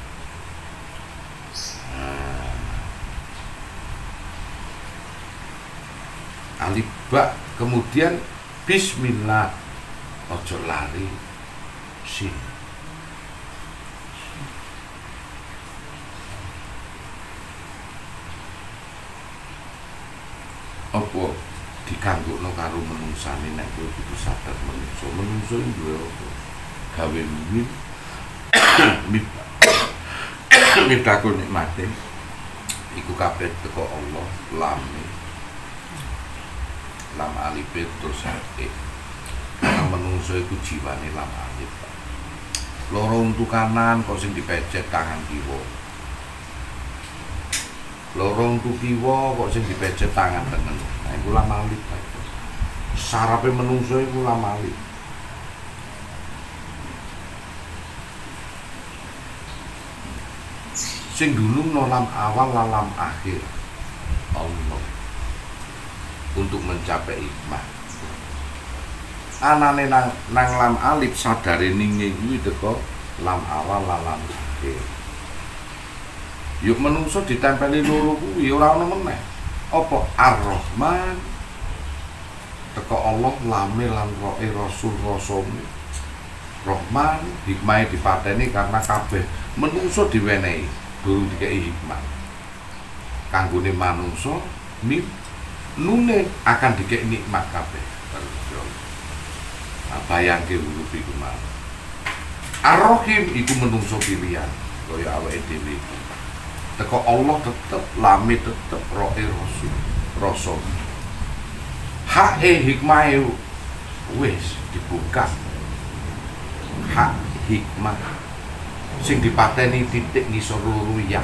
Alif ba kemudian bismillah ojo lari sin. Apa dikanggokno karo menungsane nek kowe kudu sadar menungso iki duwe apa gawe mitakul nikmate iku kabeh teko Allah lam alif terus hake. Karena menungso iku jiwane lam alif. Loro untu kanan kok sing dipecet tangan kiwa. Loro untu kiwa kok sing dipecet tangan tengen. Nah iku lam alif. Sarape menungso iku lam alif. Sing dunungno lam awal lan lam akhir. Allah untuk mencapai hikmah. Anane nang lam alif sadare ninge kuwi teko lam awal lan lam akhir. Yuk menungso ditempeli loro kuwi ora ono meneh. Apa Ar-Rahman teko Allah lame lan roe rasul rasane. Rahman hikmahe dipateni karena kabeh menungso diwenehi durung dikei hikmah. Kanggone manungso nune akan dikei nikmat kabeh. Bayangke huruf iku mau. Ar-Rahim iku menungso pilihan kaya awake dhewe iki. Teko Allah tetep, lame tetep, roe rasul. Hake hikmahe wis dibuka. Hak hikmah sing dipateni titik ngisor loro ya.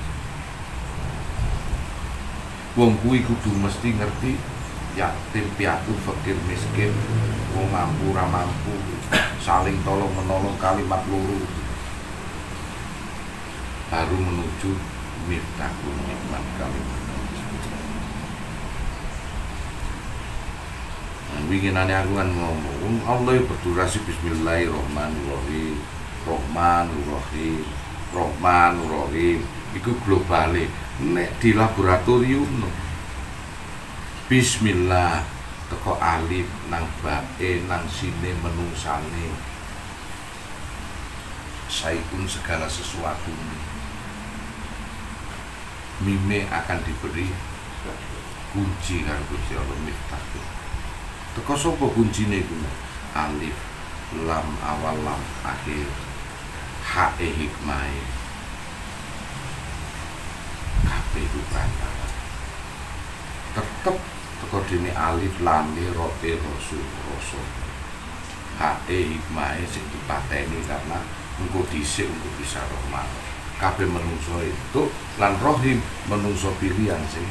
Wong kuwi kudu mesti ngerti yatim piatu fakir miskin, wong mampu ra mampu, saling tolong menolong kalimat loro. Baru menuju miftahul nikmat kalimat. Winginane aku kan ngomong, Allah berdurasi bismillahirrahmanirrahim, Rahmanurrahim, Rahmanurrahim. Iku globale. Nek di laboratorium no. Bismillah teko alif nang bae nang sine menungsane. Saipun segala sesuatu. Mime akan diberi kunci karo Gusti Allah miftah. Teko sapa kuncine iku? Alif, lam awal, lam akhir, hake hikmahe. Kabeh iku perantara. Tetep teko dene alif, lam, roe, rasul. Hake hikmahe sing dipateni karena engko dhisik engko bisa rahmat. Kabeh menungso itu lan Rahim menungso pilihan sing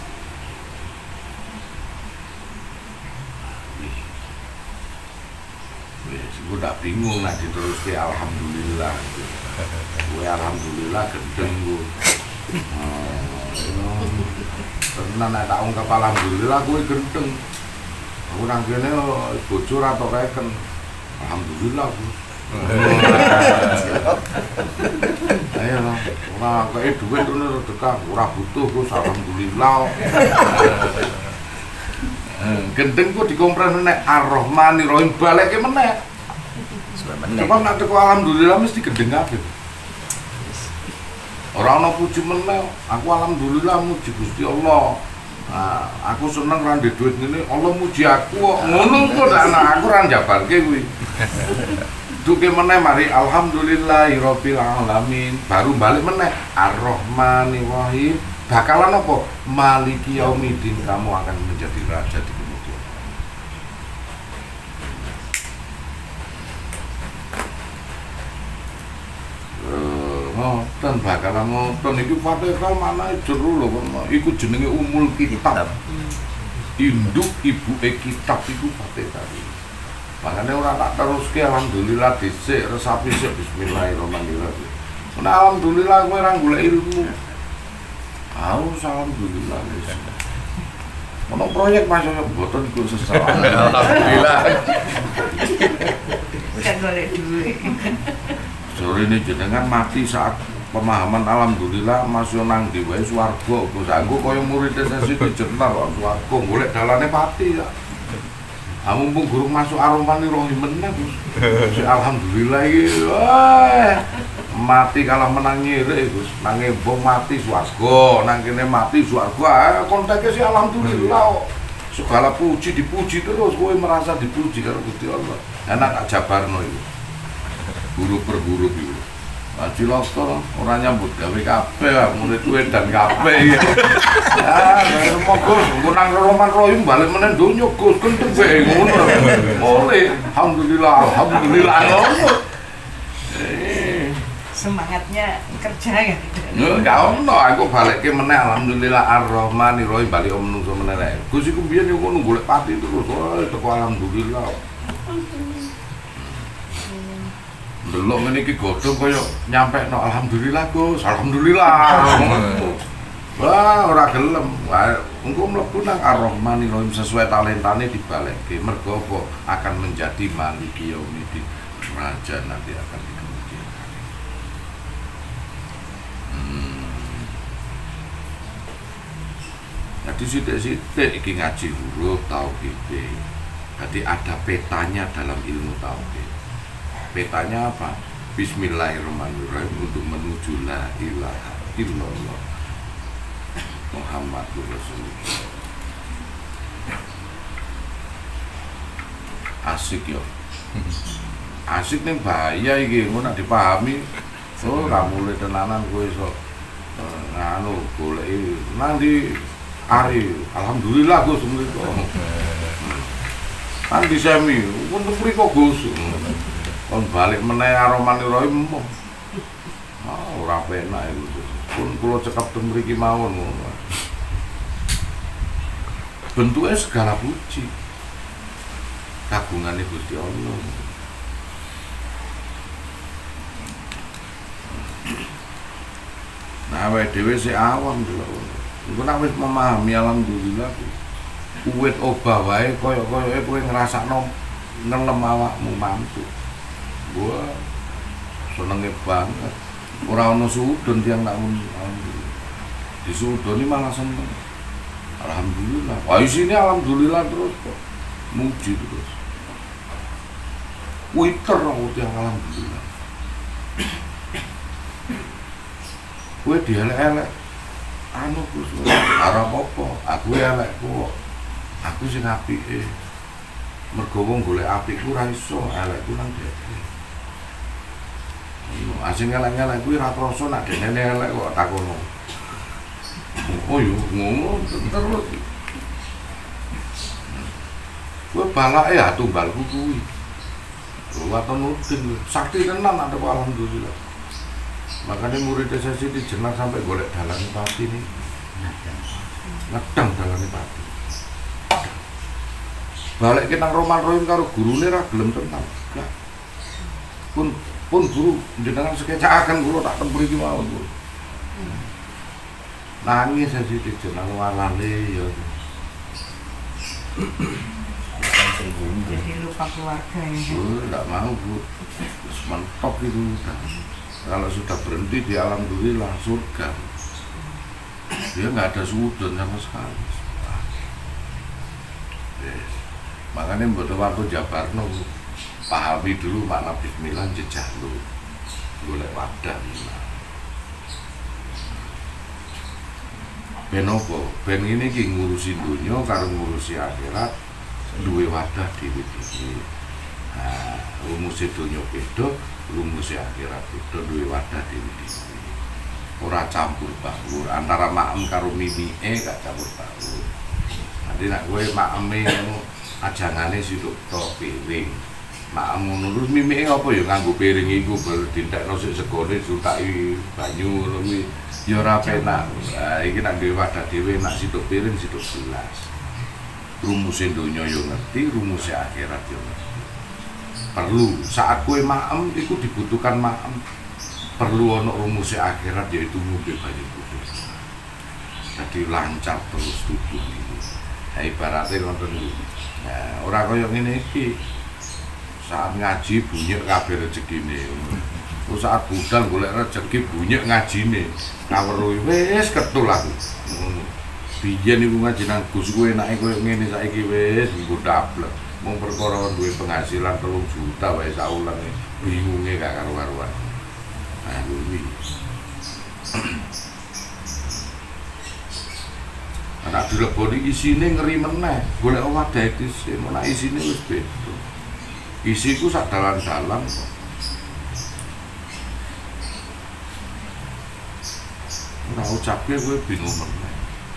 gue udah bingung nak diterus ke alhamdulillah. Gue alhamdulillah gendeng gue. Tenan nek tak ungkap alhamdulillah gue gendeng. Aku nang kene bocor atau reken. Alhamdulillah gue. Ayo lah, ora kaya duit terus dekah, ora butuh gue alhamdulillah. Gendeng ku dikompres nek Ar-Rahmanir-Rahim baleke meneh. Coba nak teko alhamdulillah mesti gendeng kabeh. Ora ana puji meneh, aku alhamdulillah muji Gusti Allah. Nah, aku seneng ra ndek duit ngene, Allah muji aku kok. Ngono kok ana aku ra njabarke kuwi. Duke meneh mari alhamdulillahirabbil alamin, baru balik meneh Ar-Rahmanir-Rahim. Bakalan apa? Maliki Yaumiddin, kamu akan menjadi raja di kemudian. Ngoten bakalan ngoten iki Fatihah manahe jero lho kok. Iku jenenge umul kitab. Induk ibuke kitab iku Fatihah. Makane ora tak teruske alhamdulillah dhisik resapi sik bismillahirrahmanirrahim. Nah, alhamdulillah kowe ora golek ilmu. Alhamdulillah. Ono proyek Mas boten iku sesal. Alhamdulillah. Kan golek duit. Sore ini jenengan mati saat pemahaman alhamdulillah masuk nang di wae swarga. Gus aku kaya murid sesi dijentar kok swarga golek dalane pati ya. Mumpung guru masuk Ar-Rahmanir-Rahim meneh Gus. Alhamdulillah iki. Mati kalah menang nyirik Gus. Nang embong mati swarga, nang kene mati swarga. Konteke sih alhamdulillah. Segala puji dipuji terus kowe merasa dipuji karo Gusti Allah. Enak tak jabarno iku. Huruf per huruf itu. Ciloko ora nyambut gawe kabeh, murid dan kabeh. Ya, semoga nang roman royong balik meneh donya Gus kenteng bae ngono. Mulai alhamdulillah ngono. Semangatnya kerja ya. Enggak ono, aku balikke meneh alhamdulillah Ar-Rahmanir-Rahim balik menungso meneh rek. Gus iku biyen yo ngono golek pati terus, teko alhamdulillah. Delok ngene iki godhong kaya nyampe no alhamdulillah Gus, alhamdulillah. Wah, ora gelem. Wah, engko mlebu nang Ar-Rahmanir-Rahim sesuai talentane dibalekke. Mergo apa? Akan menjadi Maliki Yaumiddin. Raja nanti akan dikemudian. Jadi sithik-sithik iki ngaji huruf tauhid. Jadi ada petanya dalam ilmu tauhid. Petanya apa? Bismillahirrahmanirrahim untuk menuju la ilaha illallah Muhammadur Rasulullah. Asik yo. Asik ning bahaya iki, ngono nek dipahami. So, ra mulai tenanan kowe iso nganu goleki nang di ari. Alhamdulillah Gus mriko. Kan disemi, untuk mriko Gus. Kon balik meneh Ar-Rahmanir-Rahim. Ora penak iku. Pun kula cekap teng mriki mawon ngono. Bentuke segala puji. Kagungane Gusti Allah. Nah, awake dhewe sik awam lho. Iku nek wis memahami alhamdulillah. Uwit obah wae kaya-kaya kowe ngrasakno nelem awakmu mantu. Wah, senenge banget. Ora ono sudon tiyang nak disudoni malah seneng. Alhamdulillah. Wah, isine alhamdulillah terus kok. Muji terus. Witer aku tiyang alhamdulillah. Kowe dielek-elek. Anu Gus, ora apa-apa. Aku elek kok. Aku sing apike. Mergo wong golek apikku ora iso, elekku nang dhewe. Asing elek-elek kuwi ra krasa nek dene elek kok takono. Oh yo ngono terus. Kowe balake ya tumbalku kuwi. Waton mudin sakti tenan ada alhamdulillah. Makanya murid desa sini jenar sampai golek dalan pati nih. Ngedang dalan pati. Balik kita roman-roman karo gurune ra gelem tenan. Enggak. Pun guru jenengan sekecakaken kula tak tempur iki mawon, Guru. Nangis sesi jeneng walane ya. Jadi lupa keluarga ya. Enggak mau, Bu. Terus mentok itu. Kalau sudah berhenti di alhamdulillah surga. Dia nggak ada sudon sama sekali. Yes. Makanya buat waktu Jabarno pahami dulu makna bismillah jejak lu golek wadah. Ben opo? Ben ini ki ngurusi dunia karo ngurusi akhirat duwe wadah dhewe-dhewe. Nah, rumus dunya beda, rumus akhirat beda, duwe wadah dhewe-dhewe. Ora campur baur antara maem karo mimike gak campur baur. Nanti nek kowe maeme ajangane situk to piring. Maem ngono terus mimike apa ya nganggo piring iku berdintekno sik segone jutaki banyu ngono kuwi ya ora penak. Lah iki nek dhewe wadah dhewe nek situk piring situk gelas. Rumus donya yo ngerti, rumus akhirat yo ngerti. Perlu saat kowe maem iku dibutuhkan maem. Perlu ono rumus akhirat yaitu ngombe banyu putih. Jadi lancar terus tubuh itu. Nah, ibaratnya nonton itu. Nah, orang kaya ngene iki. Saat ngaji bunyi kabeh rezekine. Terus saat budal golek rezeki bunyi ngajine. Kaweruh wis ketul aku. Ngono. Biyen iku ngaji nang Gus kowe enake koyo ngene saiki wis nggo dablek. Mung perkara duwe penghasilan 3 juta wae saulan bingunge gak karu-karuan. Nah, ini anak dileboni isine ngeri meneh golek wadah iki menak isine wis beda isiku sak dalan-dalan kok ucapke kowe bingung meneh.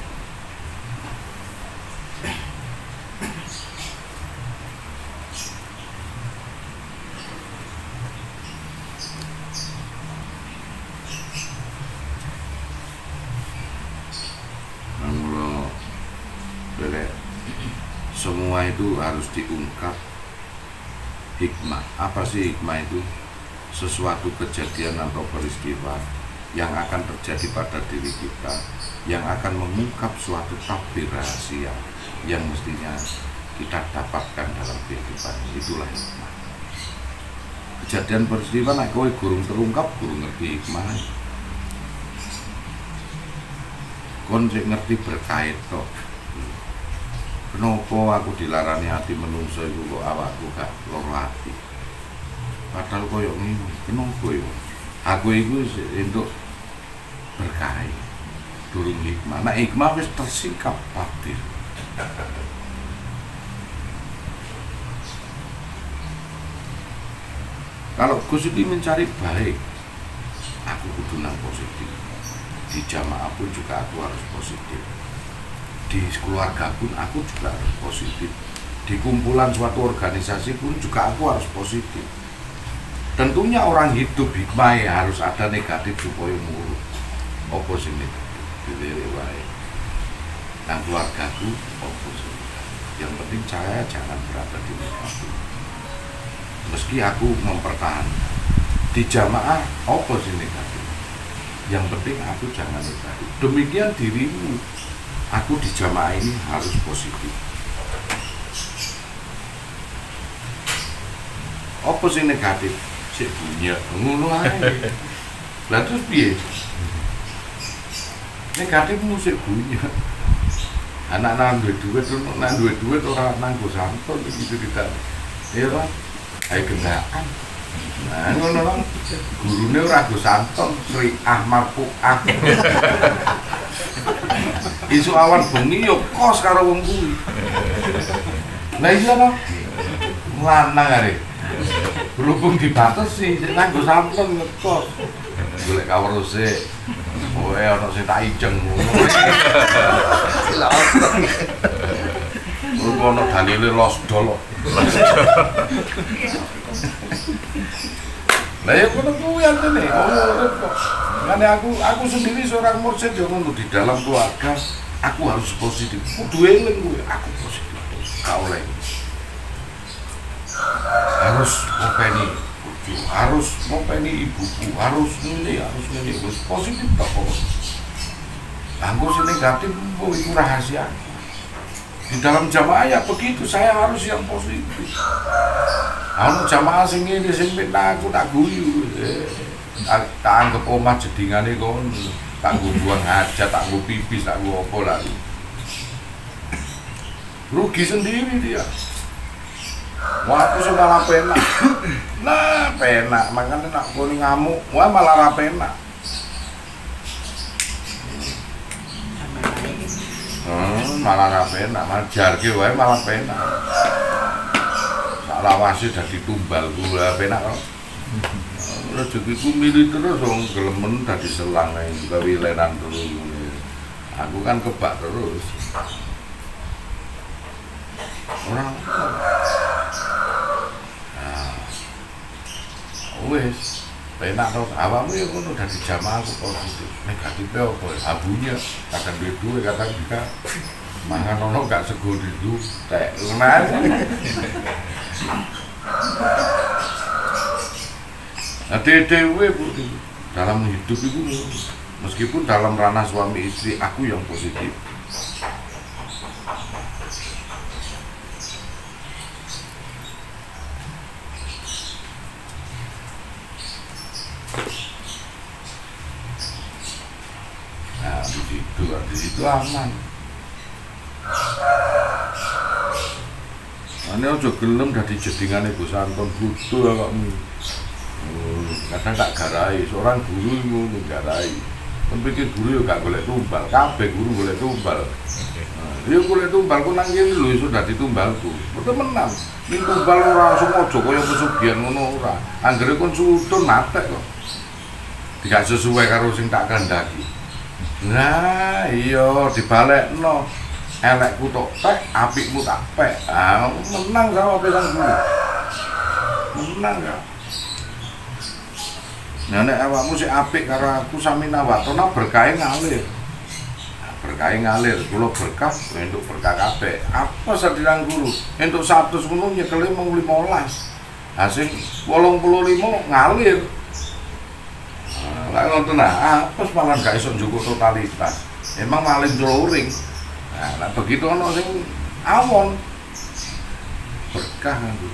Semua itu harus diungkap hikmah. Apa sih hikmah itu? Sesuatu kejadian atau peristiwa yang akan terjadi pada diri kita, yang akan mengungkap suatu takdir rahasia yang mestinya kita dapatkan dalam kehidupan. Itulah hikmah. Kejadian peristiwa nek kowe gurung terungkap, gurung ngerti hikmah. Kon sik ngerti berkait tok. Kenapa aku dilarani hati menungso iku kok awakku gak loro ati. Padahal koyo ngene, kenapa yo? Aku iku entuk berkait. Durung hikmah. Nah, hikmah wis tersikap takdir. Kalau Gus ini mencari baik, aku kudu nang positif. Di jamaah pun juga aku harus positif. Di keluarga pun aku juga harus positif. Di kumpulan suatu organisasi pun juga aku harus positif. Tentunya orang hidup hikmah harus ada negatif supaya murut. Apa sih negatif? Dilirik wae. Nang keluargaku apa sih? Yang penting saya jangan berada di negatif. Meski aku mempertahankan. Di jamaah apa sih negatif? Yang penting aku jangan negatif. Demikian dirimu. Aku di jamaah ini harus positif. Apa sih negatif? Sik bunyi ngono ae. Lah terus piye? Negatif musik bunyi. Anak nang duwe duit ora nang Gosanto iki cerita. Ya Pak. Ayo gendaan. Nah, ngono lho. Gurune ora Gosanto, Sri Ahmad Puah. Isu awan bengi yo kos karo wong kuwi. Lah iya to. Lanang arek. Berhubung dibatasi, nang Gosanto ngekos. Golek kaweruse. Kowe ana sing tak ijeng ngono. Ngono ana dalile losdol. Lah ya kono kuwi antene. Karena aku sendiri seorang mursyid yang ngono di dalam keluarga, aku harus positif. Kudu eling kuwi, aku positif. Gak oleh. Harus ngopeni bojo, harus ngopeni ibuku, harus ngene, wis positif tok kok. Anggo sing negatif itu rahasia. Di dalam jamaah ya begitu, saya harus yang positif. Anu jamaah sing ngene sing minta aku tak guyu. Tak anggap omah jedingane kon, tak buang hajat, tak pipis, tak apa lagi. Rugi sendiri dia. Wah, aku sudah malah penak. Nah, penak, makanya nak koni ngamuk, wah malah ra penak. Malah ra penak, majarke wae malah penak. Sak lawase dadi tumbal gula penak kok. Rezekiku milih terus dong, gelemen dadi selang ae, gawe lenan terus. Aku kan kebak terus. Orang wes penak to awakmu ya ngono dadi jamaah aku positif. Negatifnya apa? Abunya kadang duwe kadang juga mangan ono gak sego didu tek lunas. Nah, dewe dalam hidup itu meskipun dalam ranah suami istri aku yang positif. Nah, di situ aman. Ane aja gelem dadi jedingane Gus Anton kudu awakmu. Kadang tak garai, seorang guru ngono garai. Kan pikir guru yo gak golek tumbal, kabeh guru golek tumbal. Nah, yo golek tumbal ku nang kene lho iso dadi tumbalku. Betul menang. Ning tumbal ora langsung aja kaya pesugihan ngono ora. Anggere kon sutun matek kok. Tidak sesuai karo sing tak kandhaki. Nah, iya dibalekno. Elekku tok pek, apikmu tak pek. Ah, menang sama pirang dulu. Menang ya. Nah, nek awakmu sik apik karo aku samina watona berkahe ngalir. Nah, berkahe ngalir, kula berkah entuk berkah kabeh. Apa sedilang guru? Entuk 100 ngono nyekeli mung 15. Ha sing 85 ngalir. Lah ngoten apes malah gak iso njukuk totalitas. Emang maling cloring. Nah, begitu ana sing awon berkah aku.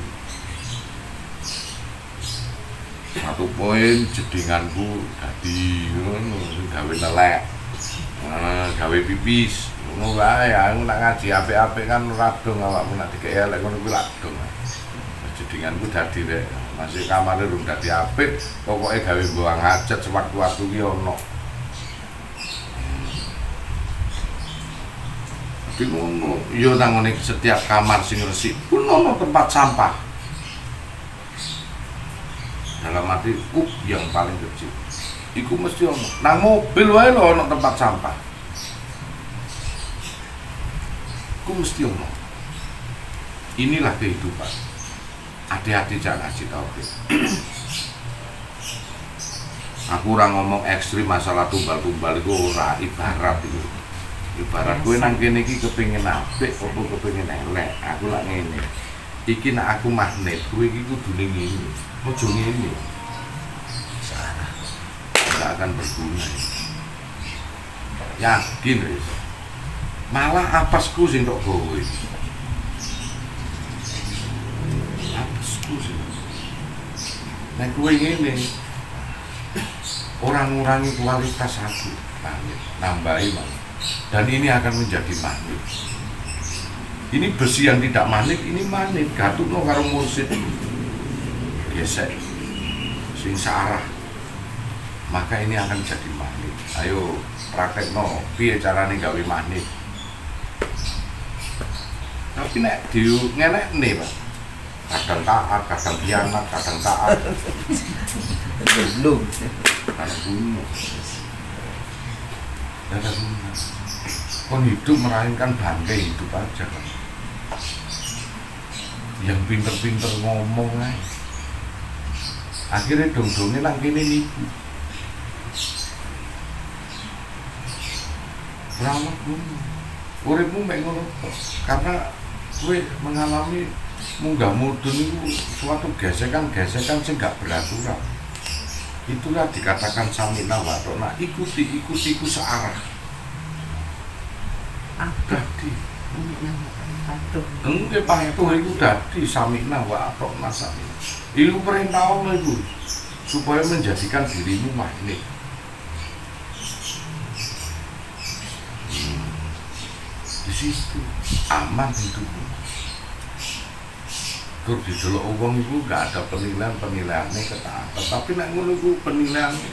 1 poin jedinganku dadi ngono gawe nelek. Gawe pipis. Ngono wae aku nak ngaji apik-apik kan radong awakmu nak dikek elek ngono kuwi radong. Jedinganku dadi rek. Masih kamare rung dadi apik, pokoke gawe buang hajat sewaktu-waktu ki ono. Di ngono, yo nang ngene setiap kamar sing resik pun ono tempat sampah. Dalam arti kup yang paling kecil. Iku mesti ono. Nang mobil wae lho ono tempat sampah. Iku mesti ono. Inilah kehidupan. Hati-hati jangan ngasih tau. Aku ora ngomong ekstrim masalah tumbal-tumbal itu ora, ibarat itu. Ibarat kowe nang kene iki kepengin apik apa kepengin elek. Aku lak ngene. Iki nek aku magnet, kowe iki kudune ngene. Ojo ngene. Salah. Ora akan berguna. Yakin wis. Malah apesku sing tok kowe. Nek kowe ngene orang ngurangi kualitas aku, nambahi malah. Dan ini akan menjadi magnet. Ini besi yang tidak magnet, ini magnet. Gatukno karo mursid gesek sing searah. Maka ini akan jadi magnet. Ayo praktekno piye carane gawe magnet. Tapi nek ngenekne, Pak. Kadang taat, kadang kiamat, kadang taat. Belum. Karena bunuh. Ada bunuh. Kon hidup meraihkan bangkai hidup aja kan. Yang pinter-pinter ngomong aja. Akhirnya dong-dongnya nang kene niku. Rawat bunuh. Uripmu mek ngono karena kowe mengalami munggah mudun itu suatu gesekan-gesekan sing gak beraturan. Itulah dikatakan samina wa ta'na, ikuti iku searah. Dadi enggak patuh itu dadi samina wa ta'na samina. Iku perintah Allah itu supaya menjadikan dirimu magnet. Di situ aman hidupmu. Terus didelok wong iku gak ada penilaiannya ketaatan, tapi nek ngono iku penilaiannya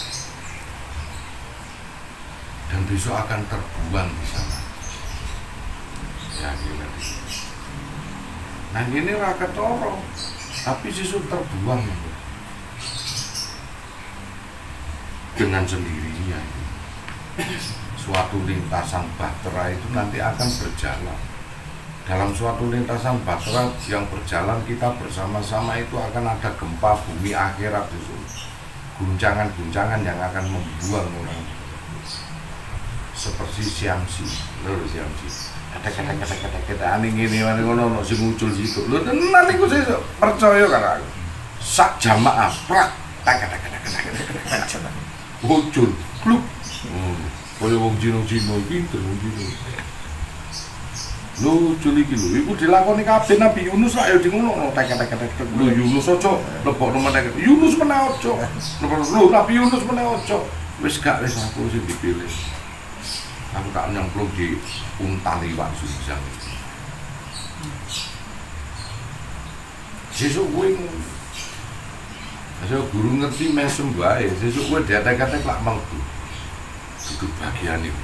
dan besok akan terbuang di sana. Ya gila. Nah ini ora ketara, tapi sesuk terbuang dengan sendirinya. Suatu lintasan bahtera itu nanti akan berjalan. Dalam suatu lintasan bahtera yang berjalan kita bersama-sama itu akan ada gempa bumi akhirat itu, guncangan-guncangan yang akan membuang orang seperti siamsi, lho siamsi. Kata-kata ane ngene ane ngono sing muncul situ. Lho tenan iku sesuk percaya karo aku. Sak jamaah prak kata-kata muncul klub. Kaya wong Cina-Cina pinter wong Cina. Lucu iki lho, iku dilakoni kabeh Nabi Yunus lah ya di ngono tek-tek. Lho Yunus aja lebokno meneh. Yunus meneh aja. Lho Nabi Yunus meneh aja. Wis gak wis aku sing dipilih. Aku tak nyemplung di unta liwat susah. Sesuk kowe Asal guru ngerti mesem bae, sesuk kowe diatek-atek lak mengku. Itu bagian itu.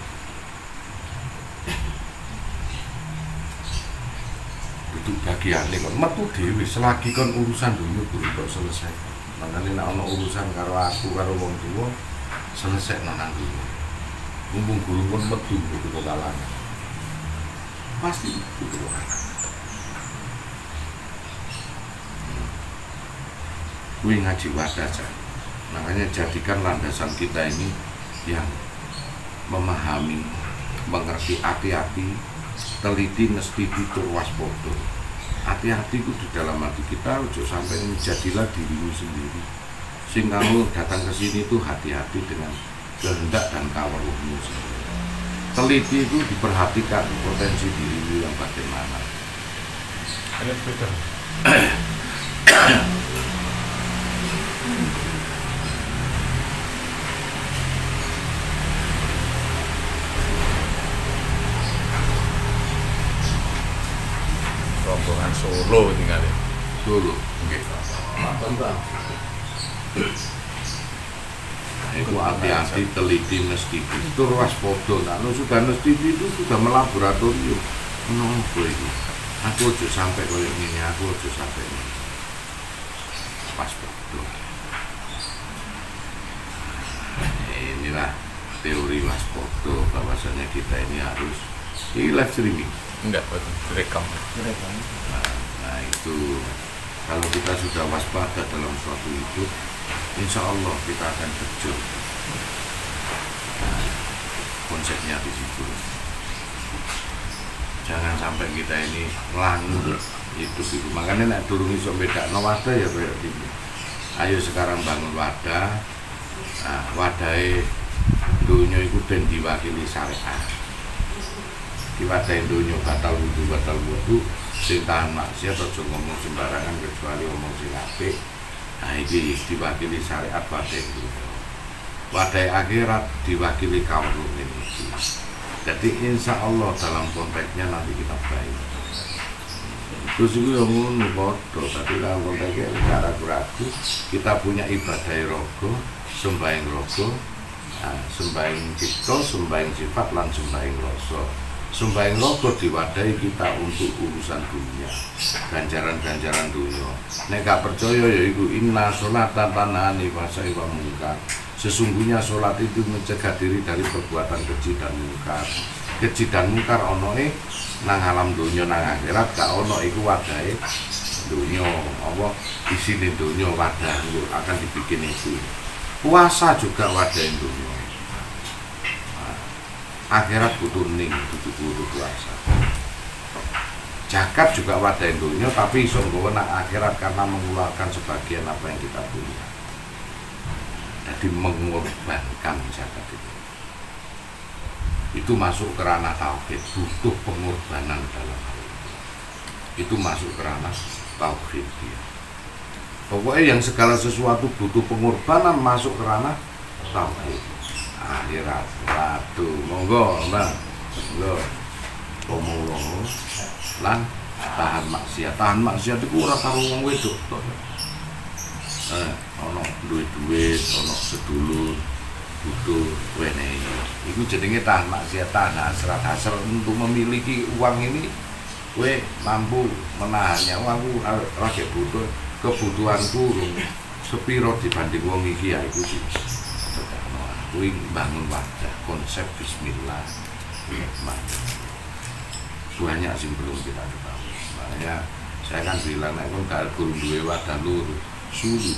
Itu bagian ini kon metu dhewe selagi kon urusan dunia guru kok selesai. Makane nek ana urusan karo aku karo wong tuwa selesai nang dunya. mumpung guru pun metu butuh kalangan. Pasti butuh kalangan. Kuwi ngaji wadah aja. Makanya jadikan landasan kita ini yang memahami, mengerti, hati-hati, teliti, mesti tur waspada. Hati-hati itu di dalam hati kita, ojo sampai menjadilah dirimu sendiri. Sing kamu datang ke sini itu hati-hati dengan kehendak dan kaweruhmu sendiri. Teliti itu diperhatikan potensi dirimu yang bagaimana. Ada sepeda. Rombongan Solo tinggal ya. Dulu, oke. Itu hati-hati, teliti, mesti tur waspada. Nah, sudah mesti itu sudah melaboratorium. Nopo iki? Aku ojo sampai koyo ngene, aku ojo sampai ini. Waspada. Inilah teori waspada, bahwasanya kita ini harus live streaming. Enggak, direkam. Nah itu kalau kita sudah waspada dalam suatu hidup, insya Allah kita akan terjun. Nah, konsepnya di situ. Jangan sampai kita ini langur hidup itu. Makanya nek durung iso bedakno wadah ya kayak gini. Ayo sekarang bangun wadah. Nah, wadahe dunya iku ben diwakili syariat. Diwadahi dunia batal wudu sing tahan maksiat aja ngomong sembarangan kecuali ngomong sing apik. Nah iki diwakili syariat wadai dunia. Wadai akhirat diwakili kaum mukmin iki. Jadi insya Allah dalam konteksnya nanti kita baik. Terus itu yang ngono padha, tapi dalam konteksnya enggak ragu-ragu kita punya ibadah rogo, sembahyang rogo, sembahyang cipta, sembahyang sifat lan sembahyang rasa. Sembahyang rogo diwadahi kita untuk urusan dunia, ganjaran-ganjaran dunia. Nek gak percaya ya iku inna sholatan tanahani fasai wa mungkar. Sesungguhnya sholat itu mencegah diri dari perbuatan keji dan mungkar. Keji dan mungkar onoe nang alam dunia nang akhirat gak ono iku wadahe dunia. Apa isine dunia wadah akan dibikin itu. Puasa juga wadahe dunia. Akhirat butuh ning, butuh puasa. Zakat juga wadah dunia, tapi iso nggawa nang akhirat karena mengeluarkan sebagian apa yang kita punya. Jadi mengorbankan zakat itu. Itu masuk ke ranah tauhid, butuh pengorbanan dalam hal itu. Itu masuk ke ranah tauhid dia. Pokoknya yang segala sesuatu butuh pengorbanan masuk ke ranah tauhid. Akhirat, waduh, monggo, mbak, monggo, pomulungu, lan tahan maksiat itu ora karo wong wedok, ono duit, ono sedulur, butuh, wenehi, itu jenenge tahan maksiat, tahan hasrat untuk memiliki uang ini, we mampu menahannya, aku lagi butuh, kebutuhanku sepiro dibanding wong iki ya itu sih. Kuwi bangun wadah, konsep bismillah, banyak sih belum kita ketahui. Makanya saya kan bilang, aku gak guru duwe wadah luru, sulit.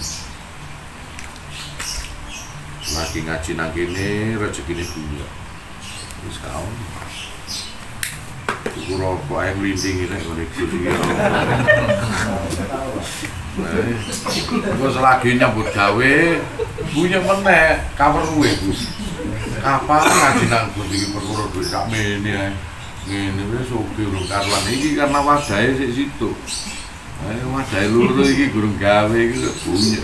Lagi ngaji nang kene rezekine dunya. Wis kaon. Tuku rokok ae mlinding nek ngene iki. Terus lagi nyambut gawe, punya meneh kaweruhe ku. Kapan ngaji nang iki perkara duit sak mene ae. Ngene wis oke urung karuan iki karena wadahe sik situ. Ayo wadahe loro iki gurung gawe iki punya.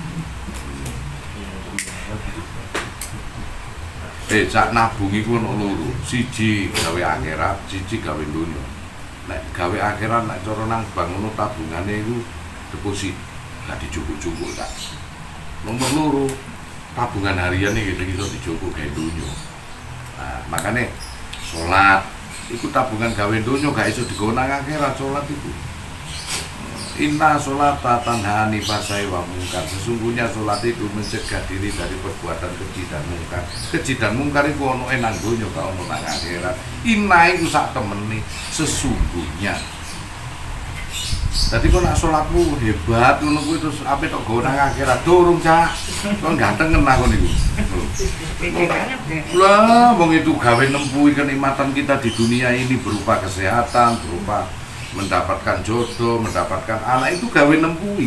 Sak nabung iku ono loro. Siji gawe akhirat, siji gawe dunya. Nek gawe akhirat nek cara nang bank ngono tabungane iku deposit, gak dicukuk-cukuk tak. Nomor loro, tabungan harian iki iso dicukuk gawe dunya. Nah, makane salat iku tabungan gawe dunya gak iso digawe nang akhirat salat iku. Inna sholata tanha anil fahsya'i wal munkar. Sesungguhnya sholat itu mencegah diri dari perbuatan keji dan mungkar. Keji dan mungkar itu ono nang donya gak ono nang akhirat. Inna itu sak temene sesungguhnya. Jadi kok nak sholatmu hebat ngono kuwi terus ape tok go nang akhirat durung cak. Kok ganteng kena kon niku. Pede banget ya. Lah wong itu gawe nempuhi kenikmatan kita di dunia ini berupa kesehatan, berupa mendapatkan jodoh, mendapatkan anak itu gawe nempuhi.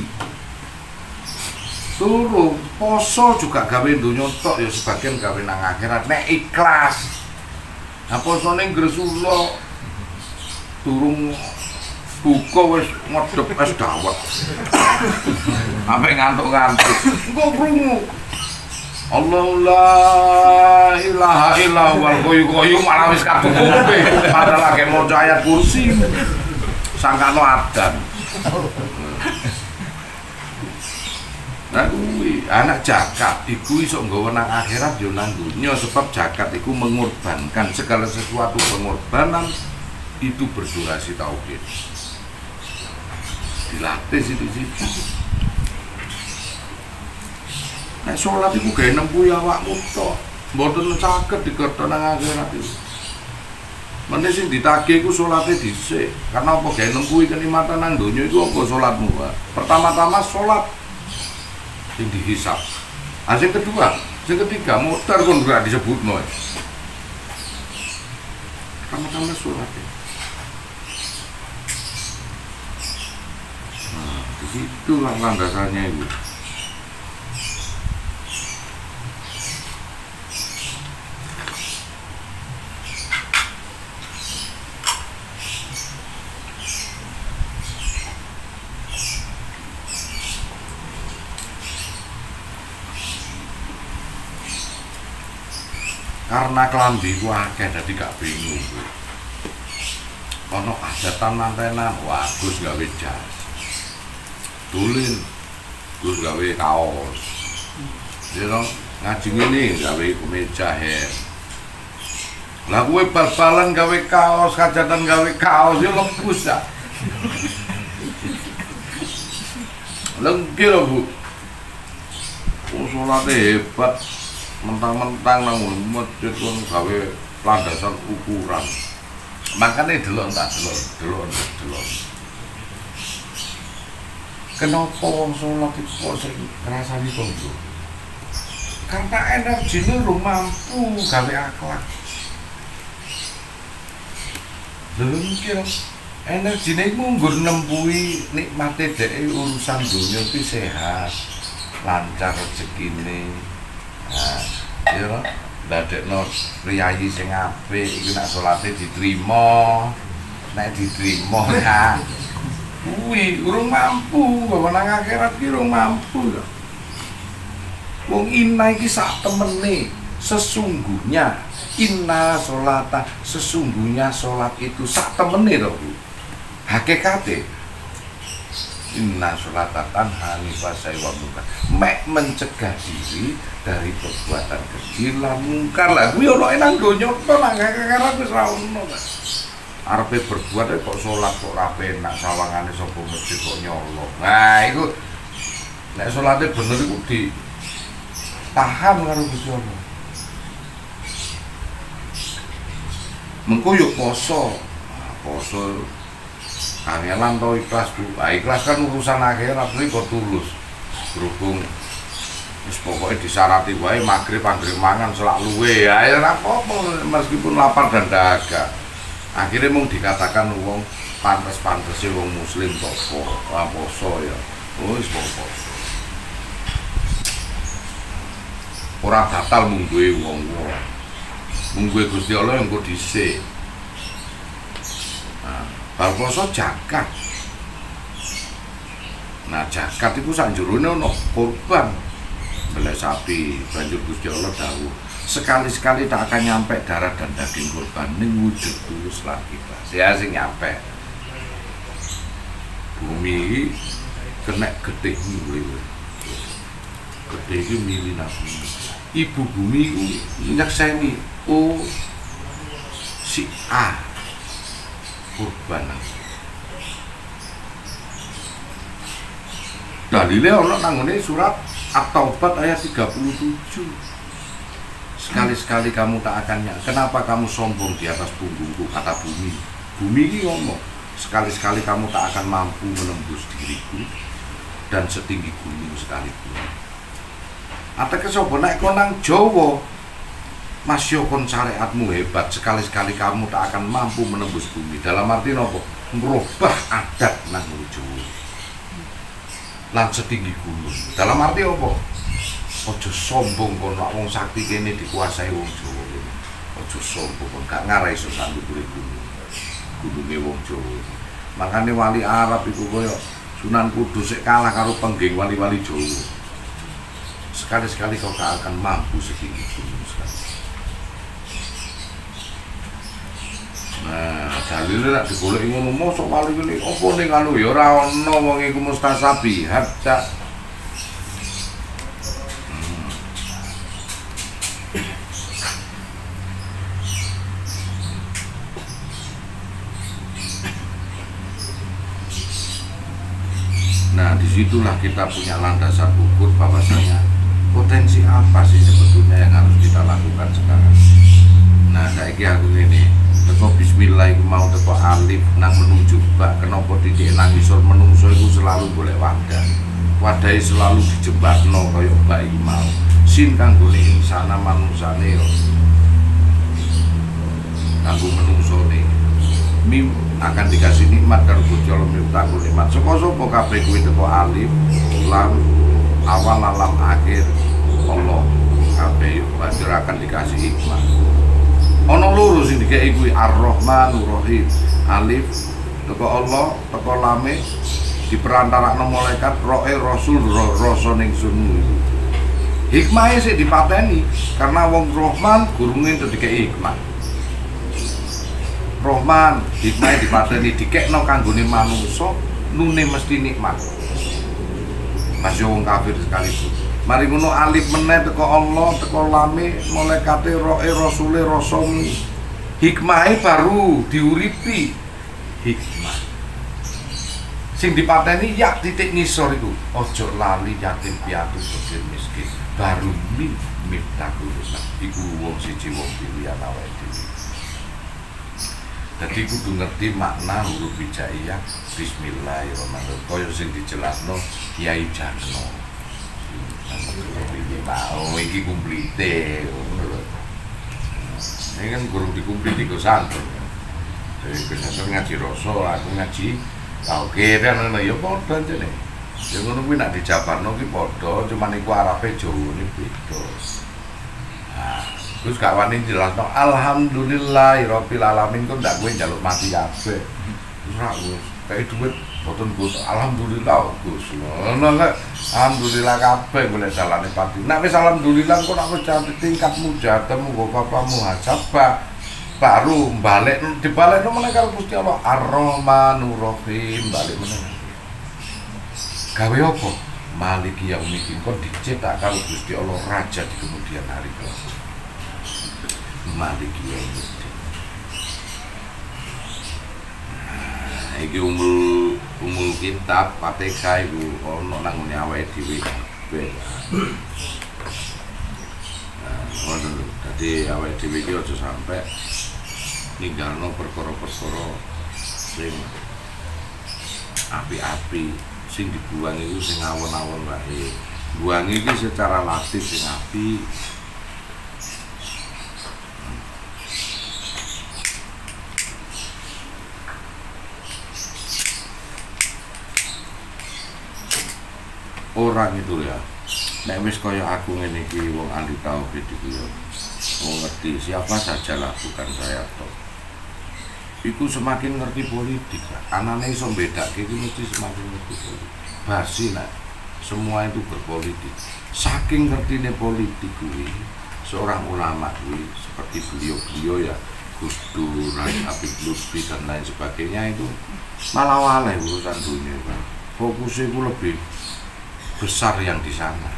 Turun poso juga gawe donya tok ya sebagian gawe nang akhirat nek ikhlas. Nah posone Gresula turung buka wis ngedep es dawet. Sampai ngantuk-ngantuk. Engko krungu. Allahu la ilaha illa huwal qayyum malah wis kabukupe padahal lagi maca ayat kursi. Sangkano adan. Nah kuwi anak zakat iku iso nggawa nang akhirat yo nang dunya sebab zakat iku mengorbankan segala sesuatu pengorbanan itu berdurasi tauhid. Dilatih situ-situ. Nek sholat itu gawe nempuhi awakmu tok, mboten saged dikerto nang akhirat iki. Mene sing ditagih iku salate dhisik. Karena apa gawe nempuhi kenikmatan nang donya iku apa salatmu? Pertama-tama salat sing dihisab. Sing kedua, sing ketiga mutar kon ora disebutno. Pertama-tama salat. Itu landasannya itu. Karena kelambi ku akeh dadi gak bingung. Ono adatan mantenan, wah Gus gawe jas. Tulin Gus gawe kaos. Dino ngaji ngene gawe kemeja her. Lah kowe bal-balan gawe kaos, kajatan gawe kaos yo lembus ya. Lengki lho Bu. Salate hebat. Mentang-mentang nang masjid kon gawe landasan ukuran. Makane delok tak delok. Kenapa wong salat iki kok sing ngrasani tondo? Karena energine lu mampu gawe akhlak. Lha iki energine iku nggur nempuhi nikmate dhek urusan donya iki sehat, lancar rezekine. Nah, ya lho, ndadekno priyayi sing apik iku nek salate diterima, nek diterima ya. Kuwi urung mampu, bawa nang akhirat ki urung mampu lho. Wong inna iki sak temene, sesungguhnya inna sholata, sesungguhnya sholat itu sak temene to, Bu. Hakikate inna sholata tanha anil fahsya'i wal munkar. Mek mencegah diri dari perbuatan keji lan mungkar lah. Kuwi ono nang donya to nang akhirat wis ra ono. Arepe berbuat kok sholat kok ra penak sawangane sapa masjid kok nyolong. Nah, iku nek salate bener iku ditahan karo Gusti Allah. Mengko yo poso. Poso kangelan to ikhlas Bu. Ikhlas kan urusan akhirat kuwi kok tulus. Berhubung wis pokoke disarati wae magrib anggere mangan selak luwe ya ora apa-apa meskipun lapar dan dahaga. Akhirnya mung dikatakan wong pantes-pantese wong muslim poso, poso ya. Wis poso. Ora batal mung duwe wong-wong. Mung duwe Gusti Allah engko dhisik. Nah, bal poso zakat. Nah, zakat iku sak jerone ono kurban. Belek sapi, banjur Gusti Allah dawuh, sekali-sekali tak akan nyampe darah dan daging kurban ning wujud tulus lan ikhlas. Ya sing nyampe. Bumi kena getih mulih. Getih iki milih Nabi. Ibu bumi iku nyekseni si A kurban. Dalile ana nang ngene surat At-Taubat ayat 37. Sekali-sekali kamu tak akan kenapa kamu sombong di atas punggungku, kata bumi. Bumi ini ngomong, sekali-sekali kamu tak akan mampu menembus diriku dan setinggi gunung sekalipun. Ateke sapa nek kon nang Jawa, masya kon syariatmu hebat, sekali-sekali kamu tak akan mampu menembus bumi. Dalam arti napa? Merubah adat nang Jawa. Lan setinggi gunung. Dalam arti apa? Ojo sombong kon nek wong sakti kene dikuasai wong Jawa. Ojo sombong kon gak ngarai iso sanduk gunung. Gununge wong Jawa. Makane wali Arab iku koyo Sunan Kudus sik kalah karo pengging wali-wali Jawa. Sekali-sekali kau gak akan mampu setinggi gunung sekali. Nah, dalile nek digoleki ngono mosok wali ngene apa ning anu ya ora ana wong iku mustasabihat cak. Nah, disitulah kita punya landasan ukur bahwasanya potensi apa sih sebetulnya yang harus kita lakukan sekarang. Nah, saiki aku ini teko bismillah iku mau teko alif nang menuju bak kenapa titik nang isor menungso iku selalu golek wadah. Wadahe selalu dijebakno kaya bayi mau. Sin kanggo insana manusane yo. Kanggo menungsone. Mim akan dikasih nikmat karo Gusti Allah miftahul nikmat. Sapa kabeh kuwi teko alif lam awal lam akhir Allah kabeh banjur akan dikasih hikmah. Ana loro sing dikeki kuwi Ar-Rahmanur Rahim. Alif teko Allah, teko lame diperantarakno malaikat, roe rasul rasa ning sunu. Hikmahe sik dipateni karena wong Rahman gurunge dikeki hikmah. Rahman hikmahe dipateni dikekno kanggone manungsa nune mesti nikmat. Masih wong kafir sekalipun. Mari ngono alif meneh teko Allah, teko lame, malaikate roe rasule rasamu. Hikmahe baru diuripi. Hikmah. Sing dipateni ya titik ngisor iku. Ojo lali yatim piatu fakir miskin. Baru miftahul iku wong siji wong pilihan awake dhewe. Dadi kudu ngerti makna huruf hijaiyah bismillahirrahmanirrahim. Kaya sing dijelasno Kyai Jarno. Iki mau iki kumplite. Ini kan guru dikumpliti go santun. Jadi kesasar ngaji rasa, aku ngaji oke kan ngono ya padha jane. Ya ngono kuwi nek dijabarno ki padha, cuman iku arepe Jawane beda. Nah, terus gak wani jelasno alhamdulillahirabbil alamin kok ndak kowe njaluk mati kabeh. Ora wis kayak duit boten Gus, alhamdulillah Gus. Ngono lek alhamdulillah kabeh golek dalane pati. Nek wis alhamdulillah kok nek wis tingkatmu jatemu go papamu hajabah baru balik dibalekno meneh karo Gusti Allah Ar-Rahmanur Rahim balik meneh. Gawe apa? Maliki Yaumiddin kon dicetak karo Gusti Allah raja di kemudian hari kelak. Maliki Yaumiddin. Iki umul kitab Fatihah iku ana nang ngene awake dhewe kabeh. Nah, ngono lho. Dadi awake dhewe iki aja sampe ninggalno perkara-perkara sing api-api, sing dibuang iku sing awon-awon wae. Buang iki secara latif sing api. Orang itu ya, nek wis kaya aku ngene iki wong ahli tauhid iku ya, wong ngerti siapa saja lah bukan saya toh. Iku semakin ngerti politik, anane iso bedake iku mesti semakin ngerti politik. Basi nek semua itu berpolitik. Saking ngertine politik kuwi, seorang ulama kuwi seperti beliau-beliau ya, Gus Dur, Habib Lutfi dan lain sebagainya itu malah waleh urusan dunia, Pak. Fokusnya itu lebih besar yang di sana.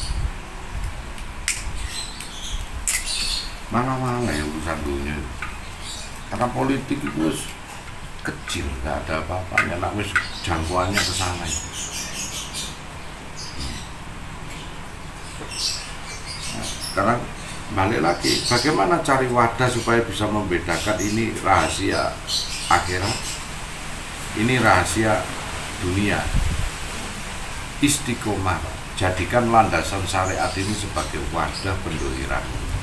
Mana-mana ya urusan dunia. Karena politik itu kecil, nggak ada apa-apanya. Nak wis jangkauannya ke sana itu. sekarang balik lagi, bagaimana cari wadah supaya bisa membedakan ini rahasia akhirat, ini rahasia dunia. Istiqomah, jadikan landasan syariat ini sebagai wadah pendohiran.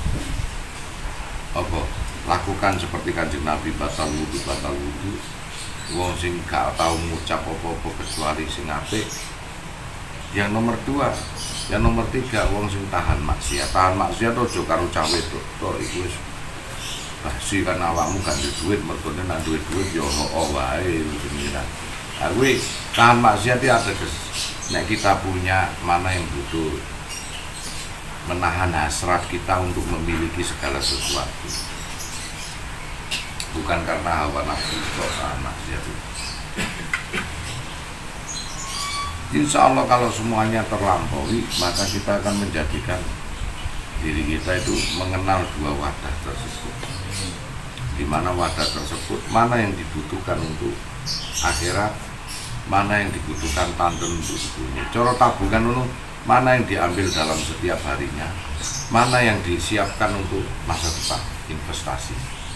Apa? Lakukan seperti Kanjeng Nabi, batal wudu. Wong sing gak tau ngucap apa-apa kecuali sing apik. Yang nomor 2, yang nomor 3, wong sing tahan maksiat. Tahan maksiat aja karo cah wedok tok iku wis basi kan awakmu gak duwe duit, mergone nek duwe duit ya ono wae jenengan. Lah kuwi tahan maksiat ya ateges nek kita punya mana yang butuh, menahan hasrat kita untuk memiliki segala sesuatu, bukan karena hawa nafsu kok tahan maksiat itu. Insya Allah kalau semuanya terlampaui, maka kita akan menjadikan diri kita itu mengenal 2 wadah tersebut. Di mana wadah tersebut, mana yang dibutuhkan untuk akhirat, mana yang dibutuhkan tanden untuk dunia. Coro tabungan itu, mana yang diambil dalam setiap harinya, mana yang disiapkan untuk masa depan, investasi.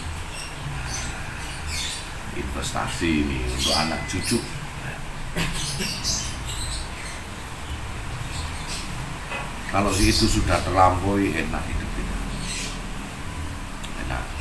Investasi ini untuk anak cucu. Kalau itu sudah terlampaui, enak hidup itu. Enak.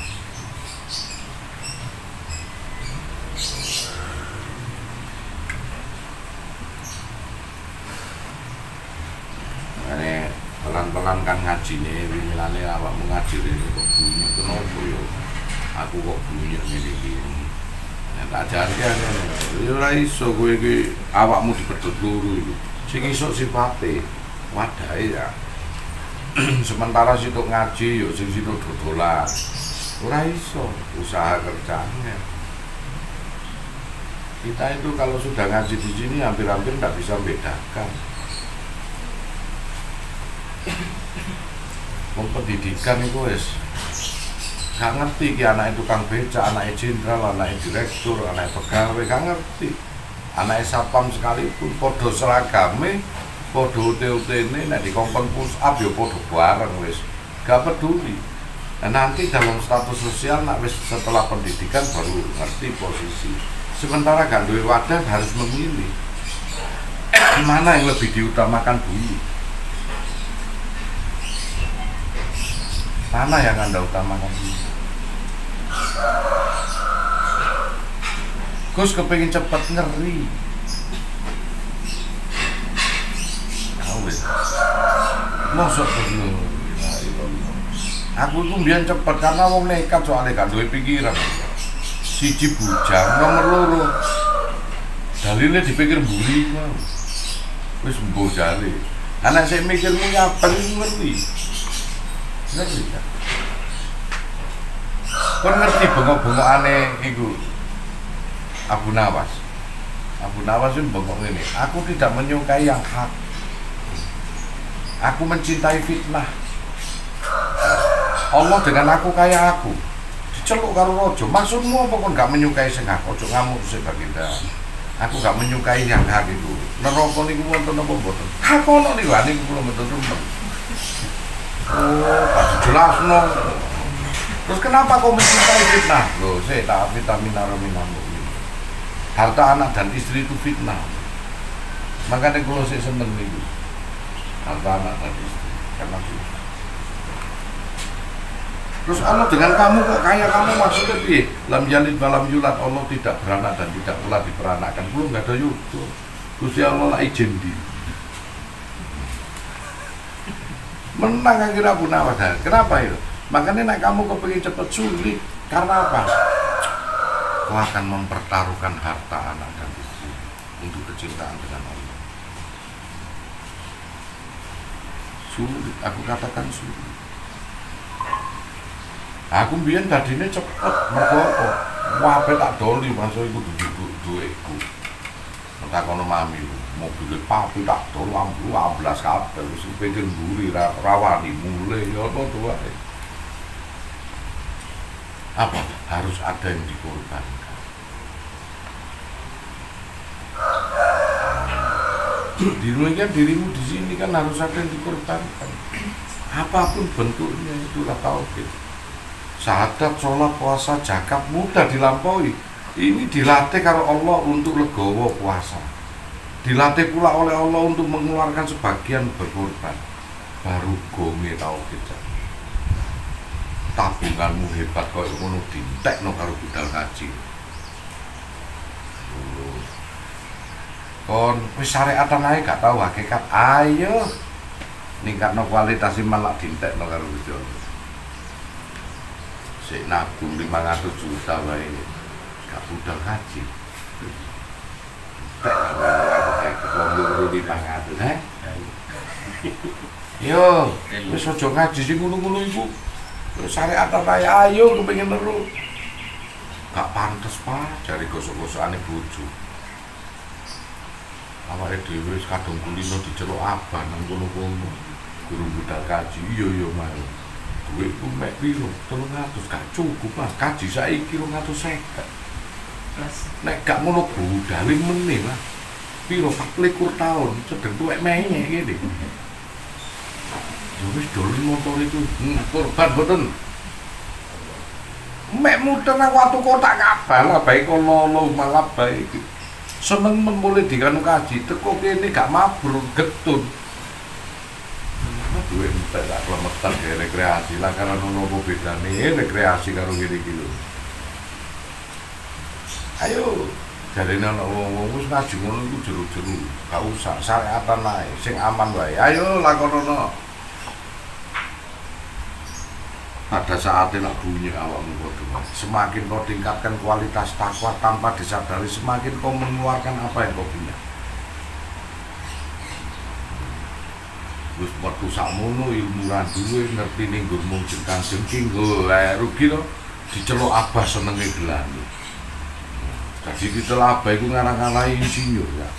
Makanya pelan-pelan kan ngaji nih, winilane awakmu ngaji ini kok bunyi kenapa yo? Aku kok bunyi gini. Ya tak jangan yo ora iso kowe iki awakmu dipedhot loro iku. Sing iso sifate wadahe ya. Sementara situ ngaji yo sing situ dodolan. Ora iso usaha kerjanya. Kita itu kalau sudah ngaji di sini hampir-hampir tidak bisa membedakan. Pendidikan itu wis gak ngerti ki anak tukang beca, anak jenderal, anak direktur, anak pegawai gak ngerti. Anak satpam sekalipun podo seragame, podo UT-UT-ne nek dikongkon push up ya podo bareng wis. Gak peduli. Nah, nanti dalam status sosial nak wis setelah pendidikan baru ngerti posisi. Sementara gak duwe wadah harus memilih mana yang lebih diutamakan dulu. Mana yang Anda utamakan dulu? Gus kepengin cepet ngeri. Mosok dulu. Aku itu mbiyen cepet karena wong nekat soalnya gak duwe pikiran. Siji bujang, nomor 2 dalilnya dipikir mburi mau. Wis mbuh jare. Anak saya mikirmu nyapeng ngerti. Ngerti kan? Kon ngerti bengok-bengokane iku Abu Nawas. Abu Nawas itu bengok ini. Aku tidak menyukai yang hak. Aku mencintai fitnah. Allah dengan aku kayak aku. Diceluk karo rojo. Maksudmu apa kon gak menyukai sing hak? Ojo ngamuk sik Baginda. Aku gak menyukai yang hak itu. Neraka niku wonten apa mboten? Hak ono niku niku kula mboten remen. Oh, pasti jelas no. Terus kenapa kau mencintai fitnah? Loh, saya tak vitamin arominamu. Harta anak dan istri itu fitnah. Makanya kalau saya seneng itu harta anak dan istri karena fitnah. Terus Allah dengan kamu kok kaya kamu maksudnya piye? Lam yalid walam yulad, Allah tidak beranak dan tidak pula diperanakkan. Belum nggak ada yuto. Gusti Allah lah izin di. Menang akhirnya Abu Nawas. Kenapa itu? Makanya nek kamu kepengin cepet sulit. Karena apa? Kau akan mempertaruhkan harta anak dan istri untuk kecintaan dengan Allah. Sulit, aku katakan sulit. Aku mbiyen dadine cepet mergo apa? Wae tak doli masa iku duwe-duweku. Tak kono mami mobil papi tak dol lampu 12 kabel wis pengen mburi rawani mulai ya apa to wae. Apa harus ada yang dikorbankan. Dirimu kan dirimu di sini kan harus ada yang dikorbankan. apapun bentuknya itulah tauhid. Syahadat, sholat, puasa, zakat mudah dilampaui. Ini dilatih karo Allah untuk legowo puasa. Dilatih pula oleh Allah untuk mengeluarkan sebagian berkorban. Baru gome tauhid. Tabunganmu hebat kok ngono dintekno karo budal kaji. Kon wis syariatan ae gak tau hakikat. Ayo ningkatno kualitas iman lak dintekno karo budal. Sik nabung 500 juta wae gak budal kaji. Wong di 500 Yo, wis aja ngaji sing ngono-ngono iku. Syariatan ae ayo kepengin terus. Gak pantes Pak, jare gosok-gosokane bojo. Awake dhewe wis kadung kulino diceluk abah nang kono-kono. Guru budal kaji, iya Mas. Duitku mek piro? 300 gak cukup Mas. Kaji saiki 250. Nek gak ngono budale meneh Mas. Piro 24 tahun, sedeng tuwek meneh ngene. Wis dolen motor itu korban boten. Mek muter nang watu kotak kabal bae kono malah bae. Seneng mulai dikanu kaji teko kene gak mabrur getun. Duwe entek gak klemetan gawe rekreasi lah karena ono apa bedane rekreasi karo kene iki lho. Ayo jarene ana wong wis ngaji ngono iku jero-jero gak usah syariatan ae sing aman wae. Ayo lakonono. Pada saatnya nak bunyi awakmu bodoh. Semakin kau tingkatkan kualitas takwa tanpa disadari, semakin kau mengeluarkan apa yang kau punya. Terus waktu sakmono ilmu randuwe ngerti ning nggonmu jengkang jengking, rugi loh. Diceluk abah senenge gelane. Jadi diceluk abah iku ngarang-ngarang insinyur ya.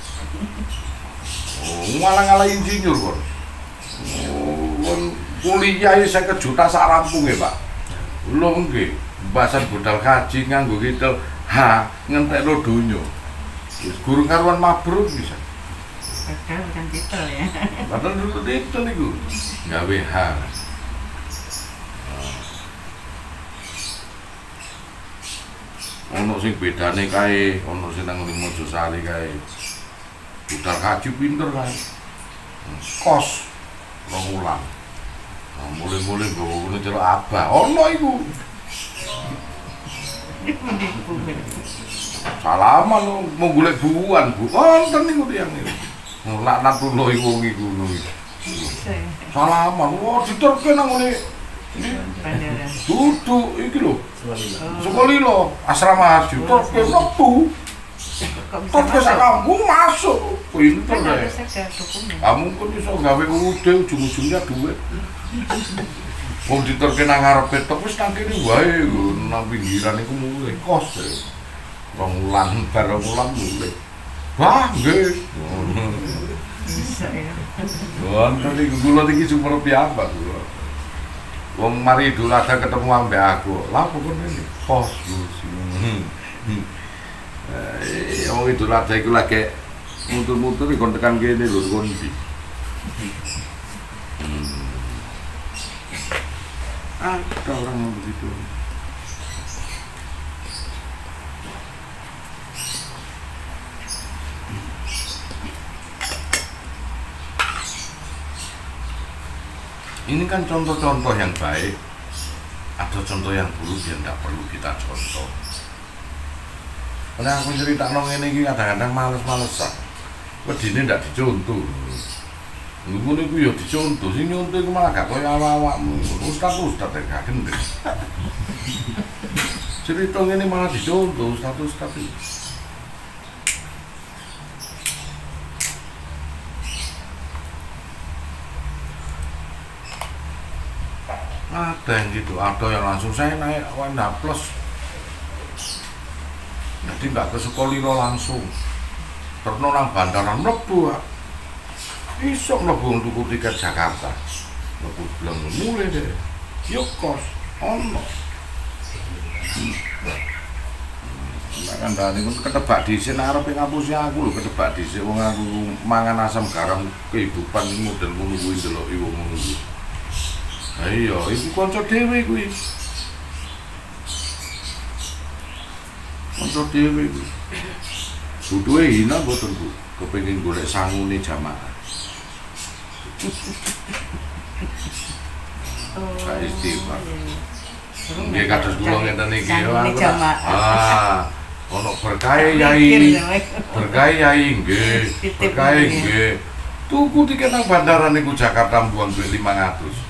Oh, ngalang-ngalang insinyur kon. Oh, kuliah 50 juta sak rampunge, Pak. Lho nggih, bahasan budal kaji nganggo kitel ngentekno donya. Wis guru karuan mabrur bisa. Padahal bukan titel ya. Padahal dulu titel iku. Gawe ono sing bedane kae, ono sing nang Mojosari kae. Budal kaji pinter kae. Kos rong ulang. Nah, mulai-mulai gue celok abah, ono iku. Salaman lo, mau golek buuan, wonten niku tiyang niku. Laknat tulo iku wong iku ngono iki. Salaman, diterke nang ngene. Dudu iki lho. Sukolilo, asrama haji, terke mlebu. Terke sak kampung masuk. Pinter ya. Kamu kok iso gawe ude ujung-ujungnya duit. Wong diterke nang ngarepe tok wis nang kene wae nang pinggiran iku mulai kos. Rong wulan bareng wulan mulai. Wah, nggih. Bisa ya. Wonten iki kula iki super piyambak kula. Wong mari Idul Adha ketemu ambek aku. Lah pokoknya ini kos Gus. Wong Idul Adha iku lagi muter-muter kon tekan kene lho kon ndi. Ada orang yang begitu. Ini kan contoh-contoh yang baik. Ada contoh yang buruk yang tidak perlu kita contoh. Karena aku cerita nong ini kadang-kadang males-malesan. Wedine ndak dicontoh. Ngono iku ya dicontoh, sing nyontoh iku malah gak koyo awakmu. Ustaz-ustaz gak gendeng. Cerita ngene malah dicontoh ustaz-ustaz iki. Ada yang gitu, ada yang langsung saya naik Wanda Plus. Jadi nggak ke Sukolilo langsung. Terus nang bandaran mlebu. Iso mlebu untuk tiket Jakarta. Mlebu bilang mulai deh. Yo kos ono. Kan tadi pun ketebak dhisik arep ngapusi aku lho, ketebak dhisik wong aku mangan asam garam kehidupan model ngono kuwi ndeloki wong ngono kuwi. Iya, iku kanca dhewe kuwi. Kanca dhewe kuwi. Butuhe hina mboten Bu, kepengin golek sangune jamaah. Sak istighfar. Nggih kados kula ngeten iki yo. Ono berkah yai. Berkah yai nggih. Berkah nggih. Tuku tiket nang bandara niku Jakarta mbuang duit 500.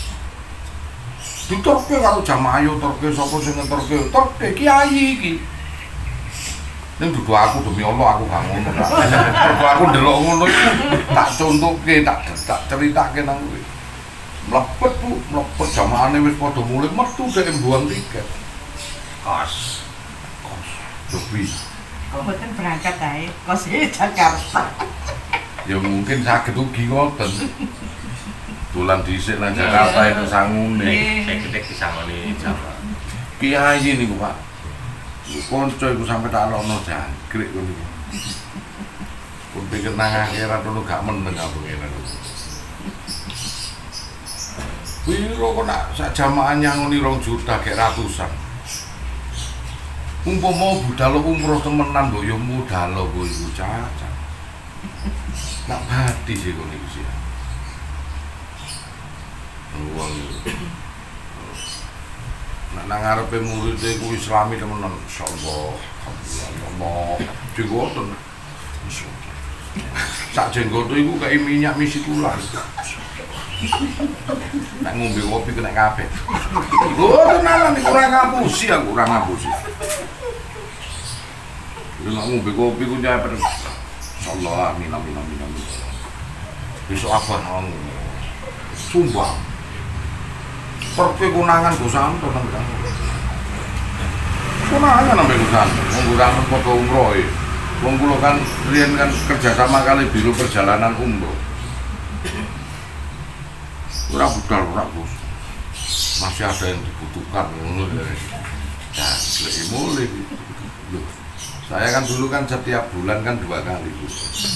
Ditorke karo jamaah yo torke sapa sing ngetorke? Torke kiai iki. Ning dudu aku demi Allah aku gak ngono. Aku ndelok ngono iku tak contohke, tak critake nang kowe. Mlepet Bu, mlepet jamaahane wis padha mulih metu dhek mbuang tiket. Kos. Tapi kok mboten berangkat ae kos Jakarta. Ya mungkin saged ugi ngoten. Dolan dhisik nang Jakarta itu sangune. Saya gede disangoni Jawa. Kiai niku Pak. Kanca iku sampe tak lono jangkrik ngono iku. Pun pikir nang akhirat ngono gak meneng aku ngene. Piro kok nak sak jamaah nyangoni 2 juta gek ratusan. Umpama budal umroh temenan mbok yo modal kok iku cacat. Nak bati sih kok niku sih. Wong nang ngarepe murid iku Islami temenan insyaallah. Alhamdulillah. Jenggoten. Sak jenggot iku kaya minyak misi tulang. Nek ngombe kopi kena kabeh. Lho tenanan iki ora ngapusi aku, ora ngapusi. Nek ngombe kopi ku nyampe. Insyaallah amin amin amin amin. Besok apa nang sumbang. Perke kunangan go santo nang kan. Kunangan nang begusan, wong kurang foto umroh e. Wong kula kan riyen kan kerja sama kali biro perjalanan umroh. Ora budal ora Bos. Masih ada yang dibutuhkan ngono ya. Ya, lek mulai. Loh, saya kan dulu kan setiap bulan kan 2 kali Bu.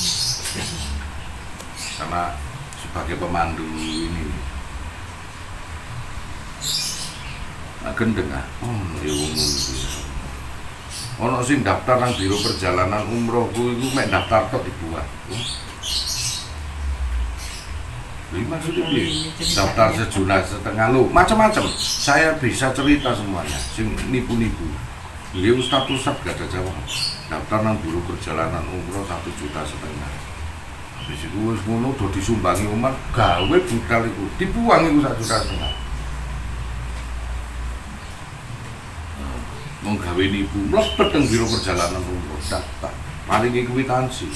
Karena sebagai pemandu ini. Nah, gendeng ah. Ya wong ngono. Ono sing daftar nang biro perjalanan umroh ku iku mek daftar tok dibuat. Ini maksudnya daftar $1,5 juta lo, macam-macam. Saya bisa cerita semuanya, sing nipu-nipu. Beliau Ustadz gak ada jawab. Daftar nang biro perjalanan umroh $1,5 juta. Habis itu wis ngono do disumbangi umat, gawe budal iku, dibuang iku $1,5 juta. Mau gawe nipu, mlebet teng biro perjalanan umroh daftar. Maringi kwitansi.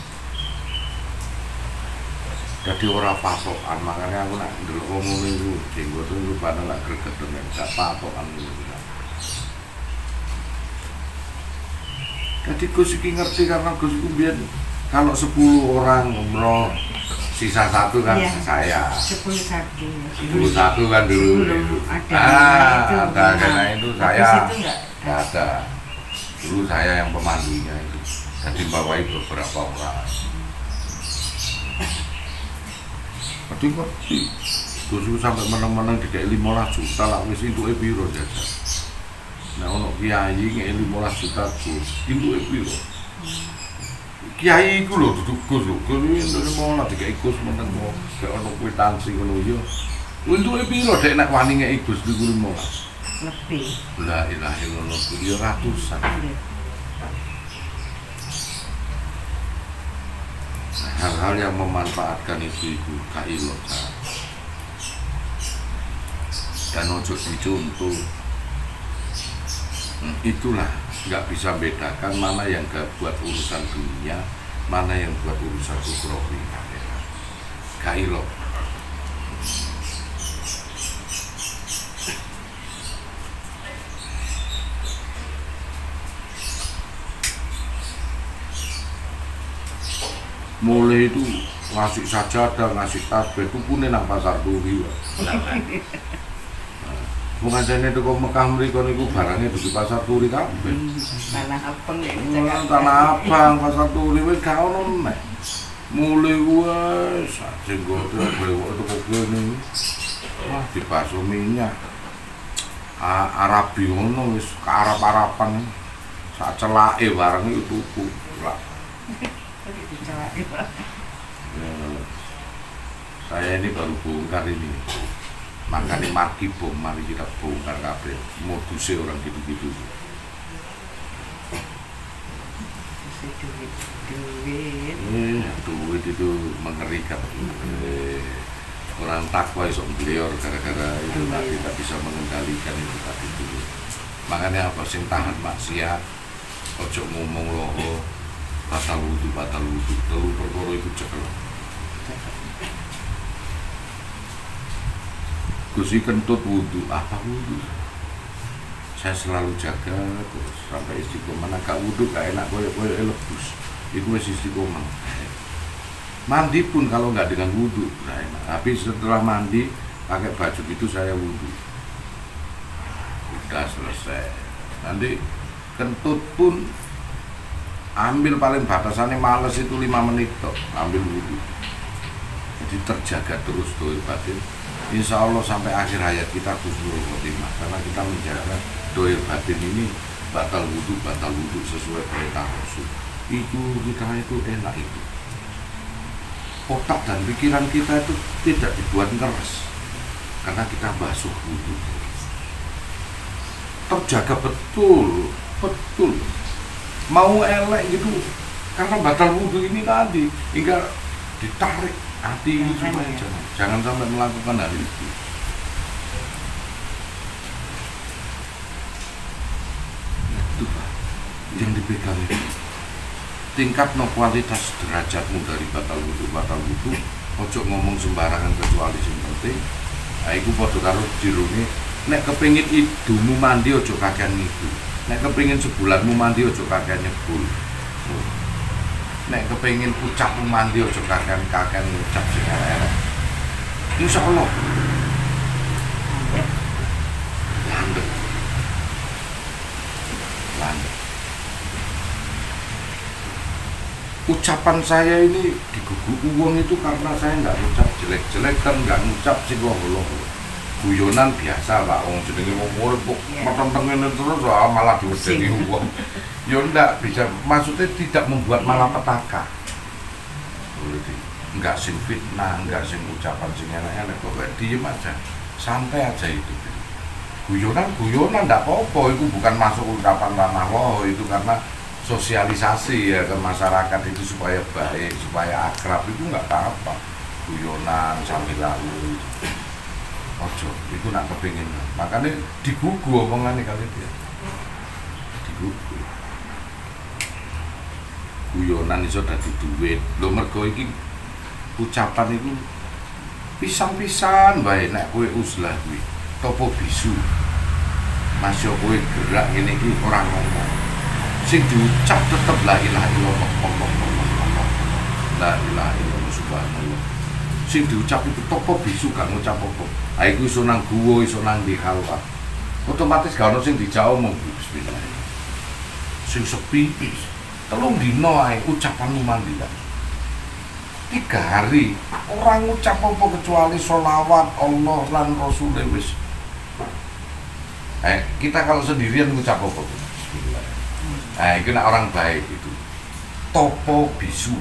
Jadi orang patokan, makanya aku nak ndelok wong ngono iku jenggot iku padha lak greget dengan gak patokan ngono. Jadi Gus iki ngerti karena Gus iku biyen kalau 10 orang umroh sisa 1 kan saya. 10 1 kan dulu. Ada itu saya. Enggak ada. Dulu saya yang pemandunya itu. Jadi bawahi beberapa orang. Tapi kok Gus sampai meneng-meneng dikek 15 juta lah wis entuke piro jajan. Nah ono kiai ngek 15 juta Gus, entuke piro? Kiai iku lho duduk Gus lho, Gus entuke malah dikek Gus meneng kok gak ono kwitansi ngono yo. Entuke piro dek nek wani ngek Gus niku 15. Lebih. La ilaha illallah, yo ratusan. Hal-hal yang memanfaatkan itu kailo dan ojo dicontoh. Itulah nggak bisa bedakan mana yang gak buat urusan dunia, mana yang buat urusan ukrowi. Kailo. Mulai itu ngasih sajadah, ngasih tasbih, tukune nang pasar turi. Bukan jane teko Mekah mriku niku barangnya di pasar turi kabeh. Tanah Abang ya. Tanah Abang, pasar turi wis gak ono nek. Mulai wis jenggot brewok teko kene. Wah, di bakso minyak. Arabi ngono wis karap-arapan. Sak celake bareng itu tuku. Lah. Ya, saya ini baru bongkar ini. Makanya marki bom, mari kita bongkar kabeh. Modusnya orang gitu-gitu. Duit itu mengerikan. Orang takwa iso beliau gara-gara itu tidak bisa mengendalikan itu tadi dulu. Makanya apa sing tahan maksiat, ojo ngomong loho, batal wudu, telu perkara itu cekel. Gusti kentut wudu, apa wudu? Saya selalu jaga terus sampai istiqomah. Gak wudu gak enak koyo lebus. Itu wis istiqomah. Mandi pun kalau nggak dengan wudhu nggak enak. Tapi setelah mandi pakai baju itu saya wudhu. Udah selesai. Nanti kentut pun ambil paling batasannya males itu 5 menit toh, ambil wudhu. Jadi terjaga terus doa batin. Insya Allah sampai akhir hayat kita husnul khotimah karena kita menjaga doa batin ini batal wudhu sesuai perintah Rasul. Itu kita itu enak itu. Otak dan pikiran kita itu tidak dibuat keras karena kita basuh wudhu. Terjaga betul. Mau elek gitu karena batal wudhu ini tadi hingga ditarik hati ini supaya jangan sampai melakukan hal itu. Itu Pak yang dipegang itu. Tingkat no kualitas derajatmu dari batal wudu, ojo ngomong sembarangan kecuali sing penting. Iku padha karo jirune, nek kepengin idumu mandi ojo kakean ngidu. Nek kepengin sebulanmu mandi ojo kakean nyebul. Nek kepengin ucapmu mandi ojo kakean ngucap sing elek. Insyaallah. Landep. Ucapan saya ini diguguk uang itu karena saya nggak ngucap jelek-jelek kan nggak ngucap sing loho-loho. Guyonan biasa Pak, wong jenenge wong urip kok metentengene terus malah diwedeni uang. Ya ndak bisa, maksudnya tidak membuat malapetaka. Nggak sing fitnah, nggak sing ucapan sing enak-enak, pokoknya diem aja, santai aja itu. Guyonan ndak apa-apa, itu bukan masuk ucapan ranah loho, itu karena sosialisasi ya ke masyarakat itu supaya baik, supaya akrab itu nggak apa-apa. Guyonan sambil lalu, ojo, itu nak kepingin. Makanya digugu omongannya kali dia, digugu. Guyonan itu dadi duit. Lo mergo iki ucapan itu pisang-pisang bae nek kowe uzlah kuwi. Topo bisu. Masya kowe gerak ngene iki ora ngomong. Sing diucap tetep la ilaha illallah la ilaha illallah subhanallah. Sing diucap itu topo bisu gak ngucap apa. Ha iku iso nang guwa iso nang di halwa. Otomatis gak ono sing dijawab mung bismillah. Sing sepi telung dino ae ucapanmu mandi kan. 3 hari orang ngucap apa kecuali sholawat Allah lan Rasul wis. Kita kalau sendirian ngucap apa? Bismillah. Itu nak orang baik itu topo bisu.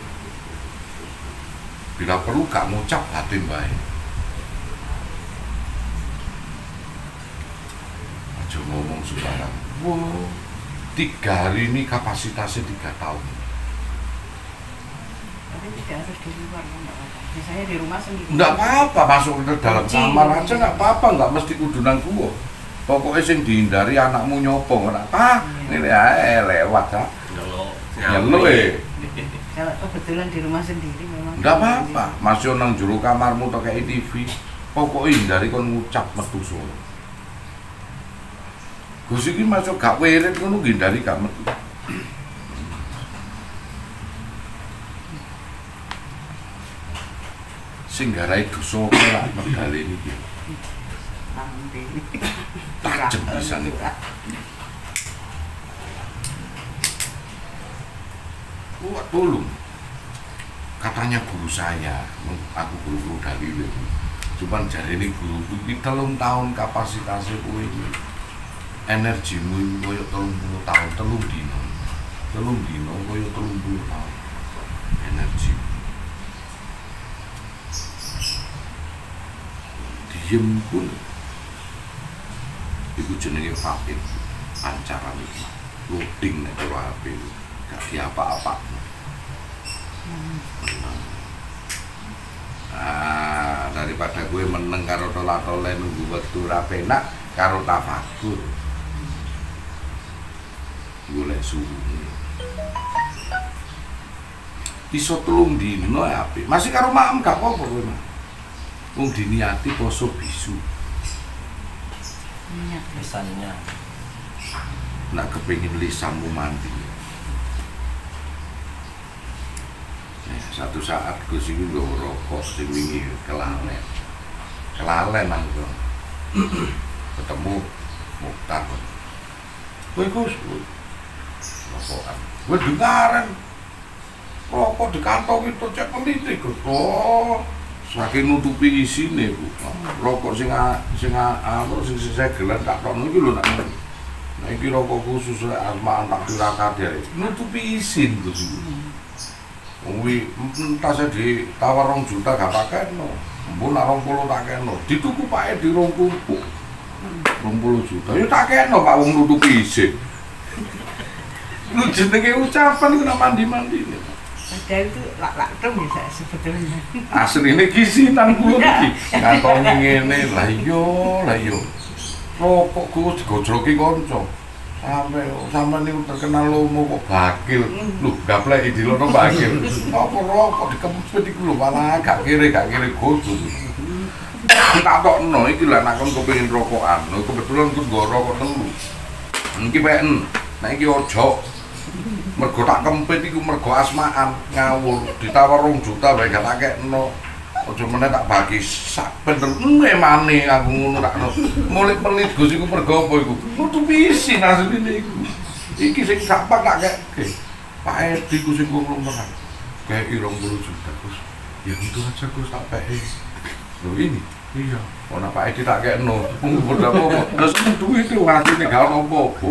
Bila perlu gak ngucap batin baik. Aja ngomong sembarang. Wow, 3 hari ini kapasitasnya 3 tahun. Tapi tidak harus di luar, enggak apa-apa. Misalnya di rumah sendiri. Enggak apa-apa, masuk ke dalam kamar aja enggak apa-apa, enggak mesti kudunan gua. Pokoknya sing dihindari anakmu nyopong, apa? Ini lewat ya. Nyelo Kalau kebetulan di rumah sendiri memang. Enggak apa-apa, masih nang juru kamarmu atau kayak TV. Pokoknya hindari kon ngucap metu solo. Gus iki masuk gak wirid ngono hindari gak metu. Sing garai dosa ora medale niki. Tajem bisa nih. Tolong. Katanya guru saya, aku guru dalil. Cuman jarene guru iki 3 tahun kapasitasnya kowe iki. Energimu iki koyo 30 tahun, 3 dino. 3 dino koyo 30 tahun. Energi. Diem pun. Iku jenenge fakir. Pancaran iki. Loading nek karo HP. Gak diapa-apa. Daripada gue meneng karo tola-tole nunggu wektu ra penak karo tafakur. Golek suwi. Iso 3 dino apik. Masih karo maem gak apa-apa kowe, Mas. Wong diniati poso bisu. Niat. Misalnya Nak kepengin lisanmu mandi. Satu saat Gus iki nggawa rokok sing wingi kelalen. Kelalen aku. Ketemu Mukhtar. Kowe Gus, rokokan. Kowe dengaran. Rokok di kantong itu cek peneliti Gus. Oh, saking nutupi isine Bu. Rokok sing segelan tak tono iki lho nak. Nah iki rokok khusus asma tak tirakade. Nutupi isin Gus. Wih, tasnya ditawar 2 juta gak pakeno. Mbok nak 20 tak keno. Dituku Pak di 20. 20 juta. Ya tak keno Pak wong nutupi isin. Lu jenenge ucapan iku nak mandi-mandi. Padahal itu lak-lak dong bisa sebetulnya. Asline kisinan kula iki. Kantonge ngene. Lah iya. Rokok Gus digojloki kanca. Sampai niku terkenal lomo kok bakil. Lho, gapleki dilono bakil. Apa rokok dikempet iku lho malah gak kire godhos. Tak tokno iki lho nek kon kepengin rokokan. Lho kebetulan Gus nggo rokok 3. Iki peken. Nek iki ojo. Mergo tak kempet iku mergo asmaan ngawur. Ditawar 2 juta wae gak tak kekno. Ojo meneh tak bagi sak bener emane aku ngono tak no. Mulai pelit Gus iku mergo apa iku? Nutupi isin asline iku. Iki sing sapak tak keke. Pak Edi ku sing ngomong-ngomong. Kayak 20 juta Gus. Ya itu aja Gus tak peke. Lho ini. Iya. Ono Pak Edi tak kekno. Padha apa? Terus duit itu ngasine gak ono apa-apa.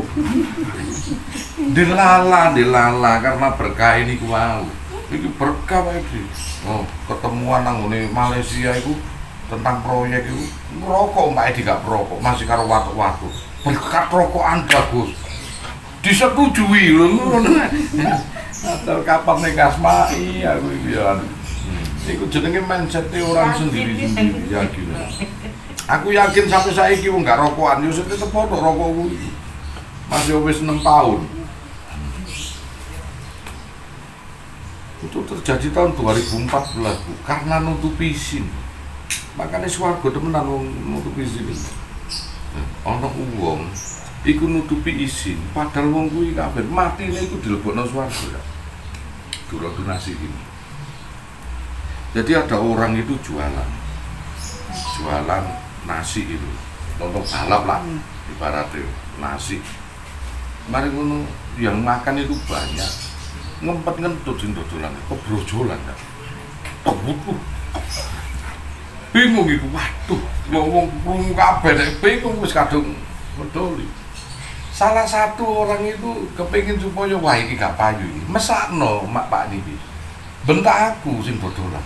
Dilala karena berkah ini ku wau. Iki berkah Pak Edi. Oh, ketemuan nang ngene Malaysia iku tentang proyek itu ngerokok Pak Edi gak perokok, masih karo watu-watu. Berkat rokokan bagus. Disetujui lho ngono. Atur kapan nek Kasmai aku iki ya. Iku jenenge mindset orang sendiri-sendiri yakin. Aku yakin sampai saiki wong gak rokokan yo tetep padha rokokku iki. Masih wis 6 tahun. Itu terjadi tahun 2014 Bu, karena nutupi isin. Makanya swarga temenan wong nutupi isin. Ana wong iku nutupi isin, padahal wong kuwi kabeh matine iku dilebokno swarga. Duratu nasi ini. Jadi ada orang itu jualan nasi itu, contoh balap lah, ibaratnya nasi. Mari ngono yang makan itu banyak. Ngempet-ngentut sing dodolan, kebrojolan kan. Tebutuh. Bingung iku, waduh, ngomong krungu kabeh nek bingung wis kadung medoli. Salah satu orang itu kepengin supaya wah iki gak payu iki. Mesakno mak Pak niki. Bentak aku sing dodolan.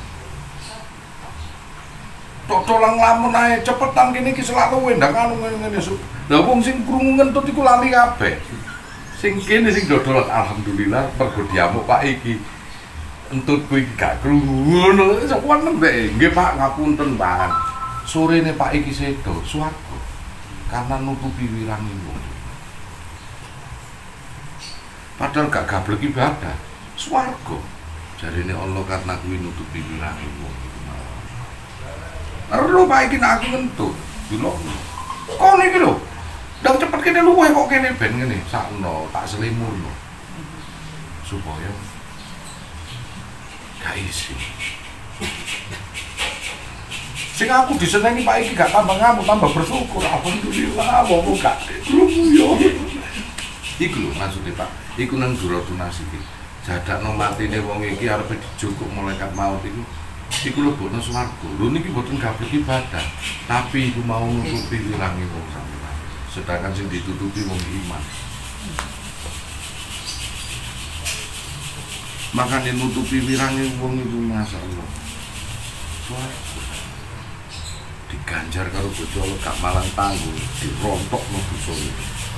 Dodolan lamun ae cepetan kene iki selalu wendang anu ngene. Lah wong sing krungu ngentut iku lali kabeh. Sing kene sing dodol alhamdulillah mergo diamuk Pak iki. Entutku iki gak krungu ngono. Sopan mbek. Nggih Pak ngapunten Pak. Sorene Pak iki sedo swarga. Karena nutupi wirangimu. Padahal gak gablek ibadah. Swarga. Jarine Allah karena kuwi nutupi wirangimu. Perlu Pak iki nek aku ngentut. Dilokno. Kon iki lho. Ndang cepet kene luweh kok kene ben ngene sakno tak selimurno supaya gak isi. Sing aku disenengi Pak iki gak tambah ngamuk, tambah bersyukur. Alhamdulillah wong gak krungu yo. Iku lho maksudnya Pak, iku nang Duratu Nasi iki. Jadakno matine wong iki arep dijukuk malaikat maut iku. iku lebokno swarga. Lho niki mboten gablek ibadah, tapi iku mau nutupi wirange wong sampeyan. Sedangkan sing ditutupi wong iman. Makanya nutupi wirange wong iku masyaallah. Swarga. Diganjar karo bojo Allah gak malang tanggung, dirontokno dosane.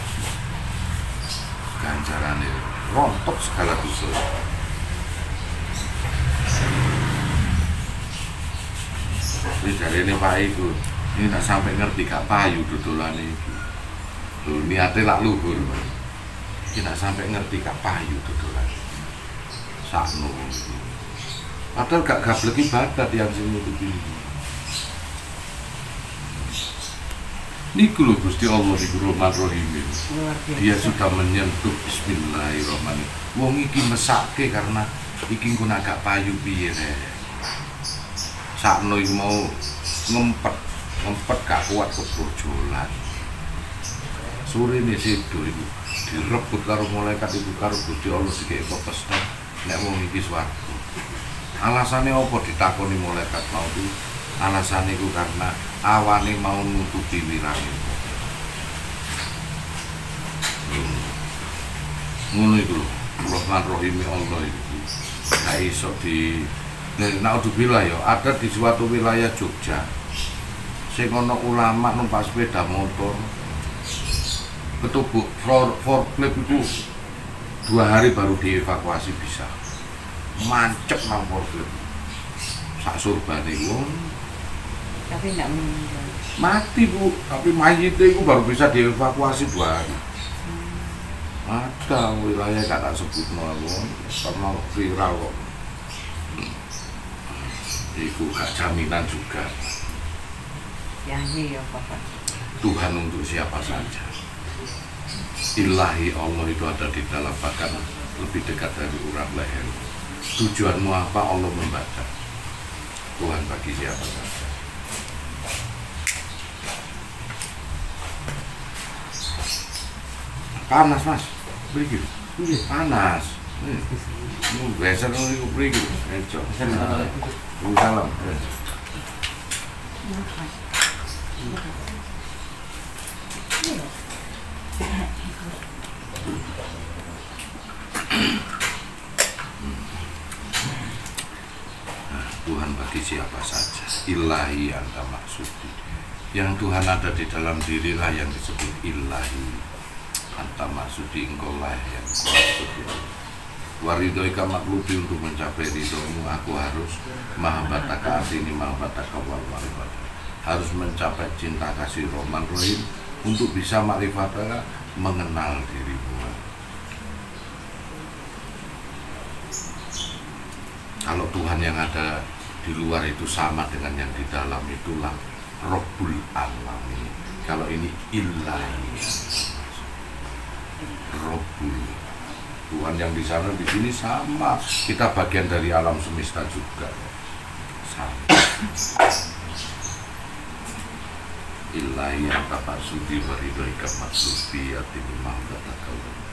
Ganjarane rontok segala dosa. Ini dari ini Pak Iku, ini tak sampai ngerti gak payu dodolane iki. Lho niate lak luhur. Iki tak sampai ngerti gak payu dodolane. Sakno. Padahal gak gablek ibadah yang sing nutupi. Niku lho Gusti Allah niku Rahman Rahim. Luar biasa. Dia sudah menyentuh bismillahirrahmanirrahim. Wong iki mesake karena iki engko nak gak payu piye rek. Sakno iki mau ngempet gak kuat kebojolan. Surene sedo iku direbut karo malaikat iku karo Gusti Allah dikek pepestan nek wong iki swarga. Alasane apa ditakoni malaikat mau itu? Alasane iku karena awane mau nutupi wirange. Ngono iku lho, Rahman Rahim Allah itu. Gak iso di naudzubillah ya, ada di suatu wilayah Jogja. Sing ana ulama numpak sepeda motor. Ketubuk forklift itu 2 hari baru dievakuasi bisa. Mancep nang forklift. Sak surbane wong Tapi enggak meninggal. mati Bu, tapi mayitnya itu baru bisa dievakuasi 2 hari. Ada wilayah gak tak sebut karena viral kok. Itu gak jaminan juga. Janji ya Bapak. Tuhan untuk siapa saja. Ilahi Allah itu ada di dalam bahkan lebih dekat dari urat leher. Tujuanmu apa Allah membaca. Tuhan bagi siapa saja. Panas Mas, beri panas. Biasa kalau itu beri gitu. Salam. Tuhan bagi siapa saja. Ilahi anta maksudi. Yang Tuhan ada di dalam dirilah yang disebut ilahi. Anta maksudi engkau lah yang maksudi. Waridoika maklubi untuk mencapai ridhomu aku harus mahabbataka artini mahabbataka wal marifat. Harus mencapai cinta kasih Rahman Rahim untuk bisa ma'rifataka mengenal dirimu. Kalau Tuhan yang ada di luar itu sama dengan yang di dalam, itulah Rabbul Alamin. Kalau ini ilahi, Rabbul, Tuhan yang di sana di sini sama. Kita bagian dari alam semesta juga. Sama. Ilahi yang tapak sudi waridoi kamaksubi atini mahbataka.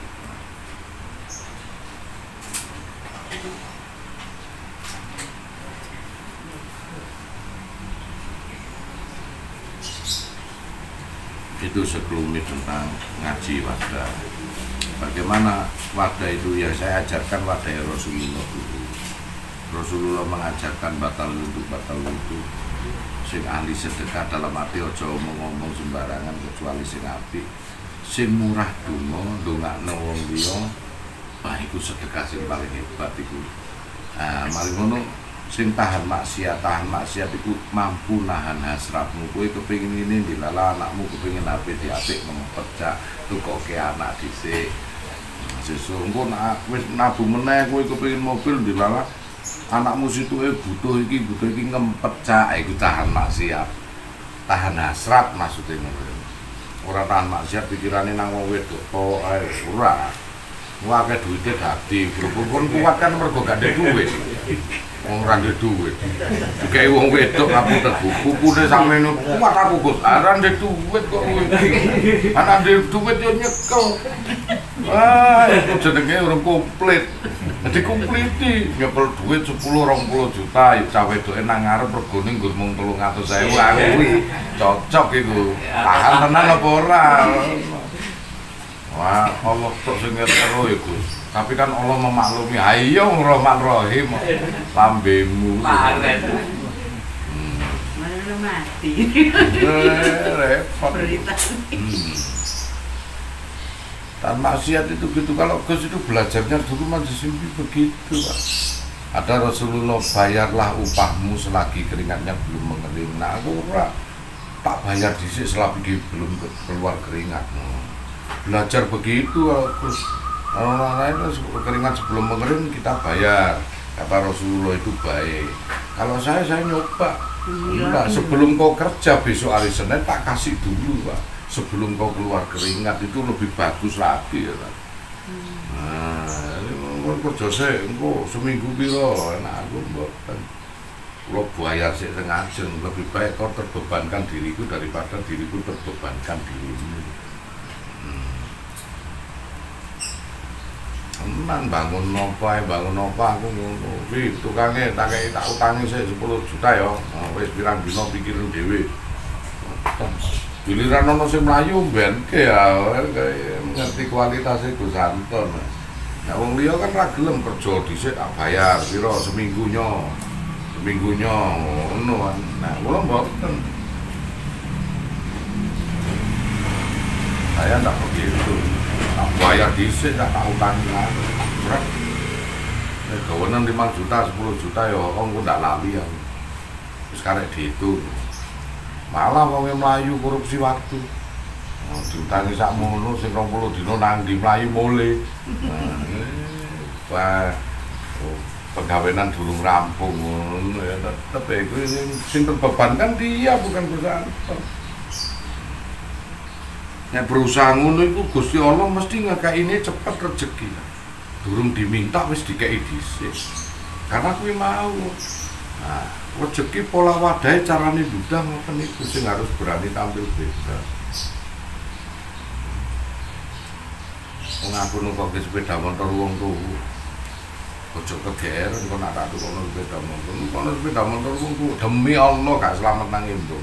Itu sekelumit tentang ngaji wadah. Bagaimana wadah itu yang saya ajarkan wadah Rasulullah dulu. Rasulullah mengajarkan batal wudhu. Sing ahli sedekah dalam arti ojo ngomong sembarangan kecuali sing apik. Sing murah ndongakno wong liya. Wah iku sedekah sing paling hebat iku. Mari ngono sing tahan maksiat itu mampu nahan hasratmu. Kowe kepengin ini dilala anakmu kepengin apik ngempecak tukoke anak dhisik. Sesuk engko nak wis nabung meneh kowe kepengin mobil dilala anakmu situe butuh iki ngempecak iku tahan maksiat. Tahan hasrat maksudnya ngono. Ora tahan maksiat pikirane nang wong wedok tok ae ora. Wah akeh duwite dadi berhubung kuat kan mergo gak ada duit. Wong ora ndek duit. Dikei wong wedok ngapunten bukune sampeyan kuat aku Gus. Ora ndek duit kok kowe. Ana ndek duit yo nyekel. Wah, itu jenenge urung komplit. Dadi kompliti nyepel duit 10-20 juta ya cawe wedoke nang ngarep regane nggur mung 300.000 aku kuwi cocok iku. Tahan tenan apa ora? Wah, Allah tok sing ngetero iku. Tapi kan Allah memaklumi. Ayo Rahman Rahim lambemu. Malah mati. Repot. Dan maksiat itu gitu, kalau Gus itu belajarnya dulu masih simpi begitu Pak. Ada Rasulullah, bayarlah upahmu selagi keringatnya belum mengering. Nah aku ora tak bayar dhisik selagi belum keluar keringat. Belajar begitu Gus. Orang lain keringat sebelum mengering kita bayar. Kata Rasulullah itu baik. Kalau saya nyoba. Enggak, sebelum kau kerja besok hari Senin tak kasih dulu Pak. Sebelum kau keluar keringat itu lebih bagus lagi ya kan. Nah, ini kerja saya, engko seminggu piro, enak aku mboten. Kalau bayar sik teng ajeng, lebih baik kau terbebankan diriku daripada diriku terbebankan dirimu. Tenan bangun apa aku ngono. Wi tukange tak utangi sik 10 juta ya. Wis pirang dina pikirin dhewe. Giliran ono sing mlayu mbenke ya ngerti kualitasé Gus Anton. Nah wong liya kan ra gelem kerja dhisik tak bayar pira seminggunya ngono kan. Nah kula mboten. Saya ndak begitu. Tak bayar dhisik tak utangi lagi. Nek gawenan 5 juta 10 juta ya engko ndak lali ya. Wis karek diitung. Malah wong mlayu korupsi waktu. Diutangi sakmono sing 20 dina nang ndi mlayu mule. Wah, penggawean durung rampung ngono ya tetep iku sing terbebankan dia bukan perusahaan. Nek berusaha ngono iku Gusti Allah mesti ngekaine cepet rezeki. Durung diminta wis dikei dhisik. Karena kuwi mau. Nah, rezeki pola wadai carane ndudang ngoten niku sing harus berani tampil beda. Wong aku numpak sepeda motor wong tuwa. Ojo kegeer engko nak tak tukono sepeda motor. Kono sepeda motor wong tuwa demi Allah gak selamat nang Indo.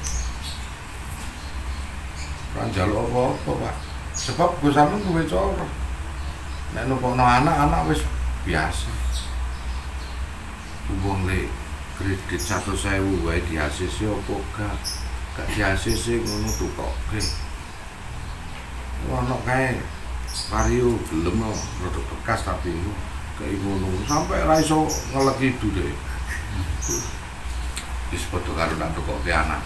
Kan njaluk apa-apa, Pak. Sebab Gus Amun duwe cara. Nek numpakno anak wis biasa. Wong le kredit 100.000 wae di ACC opo gak di ACC ngono tukoke. Ono kae Vario gelem produk bekas tapi kayak ngono sampai ra iso ngeleki dhewe. Wis padha karo nak tukoke anak.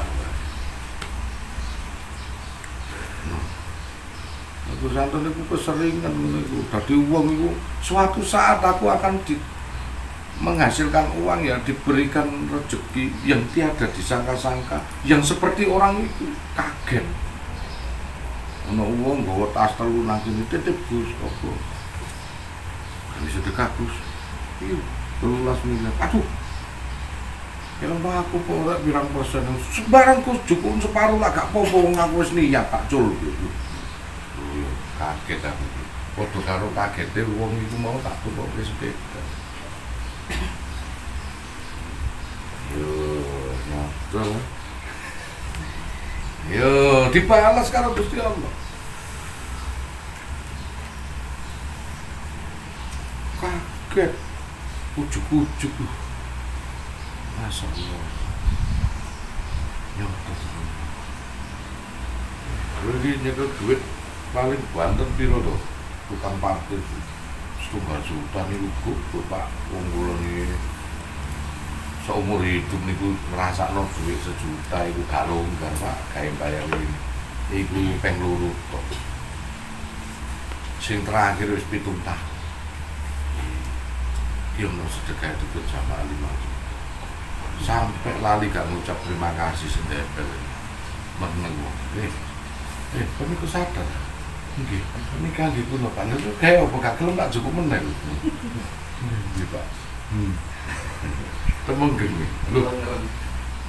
Aku santen iku keseringan niku. Dadi wong iku suatu saat aku akan menghasilkan uang ya diberikan rezeki yang tiada disangka-sangka yang seperti orang itu kaget. Ono wong bawa tas telu nang kene titip Gus opo. Kan sedekah Gus. Iya, 13 miliar. Aduh. Ya aku kok ora pirang persen. Sembarang Gus jukun separuh lah gak apa-apa wong aku wis niat tak cul gitu. Kaget aku. Padha karo kagete wong iku mau tak tukoke sepeda. Nyodol. Yo, dibalas karo Gusti Allah. Kaget. Ujuk-ujuk. Masya Allah. Nyodol. Lagi nyekel duit paling banten piro to? Tukang parkir. 1 juta niku Pak wong kula niki seumur hidup niku ngrasakno duit 1 juta iku gak longgar Pak gawe bayar ini. Iku ping 2 tok. Sing terakhir wis 7 tahun. Yo no sedekah itu sama 5 juta. Sampai lali gak ngucap terima kasih sendepel. Meneng wong. Kok niku sadar. Nggih, nikah nggih kula Pak. Niku gawe apa gak gelem tak cukup meneh. Nggih Pak. Temenggeng nih. Loh.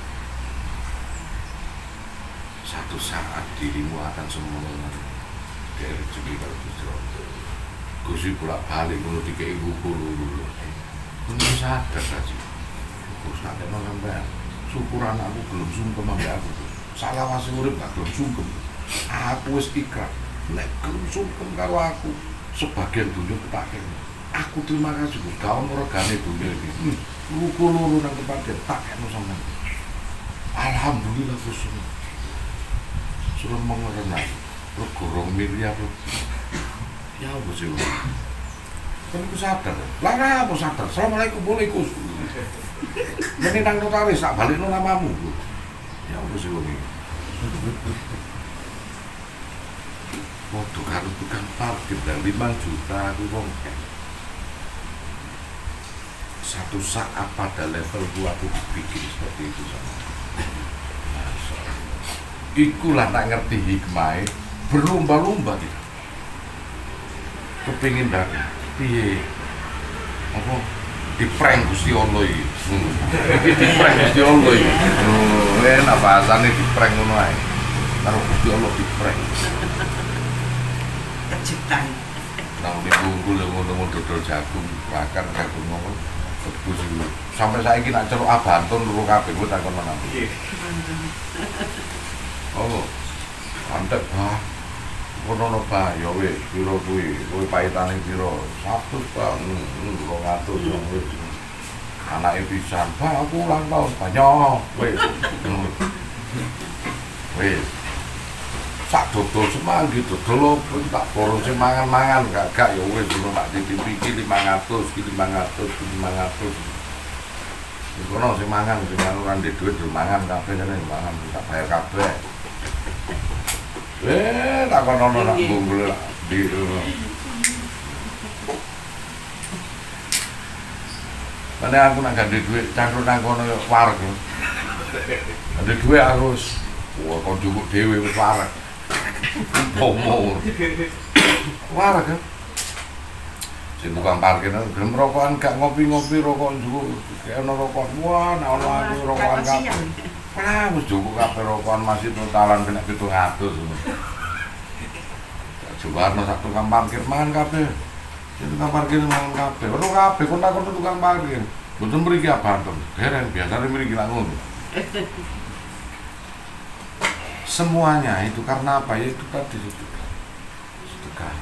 Satu saat dirimu akan sempurna. Kayak rezeki kalau Gusti Allah. Gusti bolak-balik ngono dikeki buku lho. Kuwi sadar saja. Terus tak kena sampean. Syukur anakku belum sungkem ambek aku. Salah wasi urip gak belum sungkem. Aku wis ikrar. Nek belum sungkem karo aku, sebagian dunia tak kene. Aku terima kasih Gus, gak ono regane dunia iki. Luku loro nang tempat tak kene sampean. Alhamdulillah Gus. Suruh mengerenah. Gorong miliar. Ya apa sih? Kan aku sadar. Lah apa sadar? Assalamualaikum boleh Gus. Ini nang notaris tak balikno namamu. Ya apa sih wong iki? Waktu karo tukang parkir dan 5 juta aku wong. Satu saat pada level gua aku bikin seperti itu sama. Ikulah tak ngerti hikmahnya berlomba-lomba kita. Kepingin dari piye apa di prank Gusti Allah iki. Di prank Gusti Allah iki. Enak bahasane di prank ngono ae. Karo Gusti Allah di prank. Kejutan. Nang dibungkul ngono dodol jagung, makan jagung ngono. Bagus iki. Sampai saiki nak celuk abantun loro kabeh kok takon nang. Oh. Mantep, Pak. Kono Pak, ya wis piro kuwi? Kuwi paitane piro? 100, Pak. 200 yo wis. Anake pisan, Pak, aku ulang tahun banyak. Wis. Wis. Sak dodol semanggi dodol tak poro sing mangan-mangan gak ya wis ngono tak titipi iki 500, iki 500, iki 500. Kono sing mangan ora ndek dhuwit yo mangan kabeh jane mangan tak bayar kabeh. Tak kono nak bunggul di Mana aku nak ganti duit cangkruk nang kono wareg. Ada duit harus wah kon cukup dhewe wis wareg. Pomo. Wareg kan. Sing tukang parkir gelem rokokan gak ngopi-ngopi rokok njukuk. Kayak ono rokok. Wah, nek ono aku rokokan kabeh. Wah, wis njukuk kabeh rokokan masih totalan kena 700 ngono. Coba sak tukang parkir mangan kabeh. Tukang parkir mangan kabeh. Ora kabeh kon takon tukang parkir. Mboten mriki abanten. Dereng biasane mriki lak ngono. Semuanya itu karena apa? Ya itu tadi sedekah.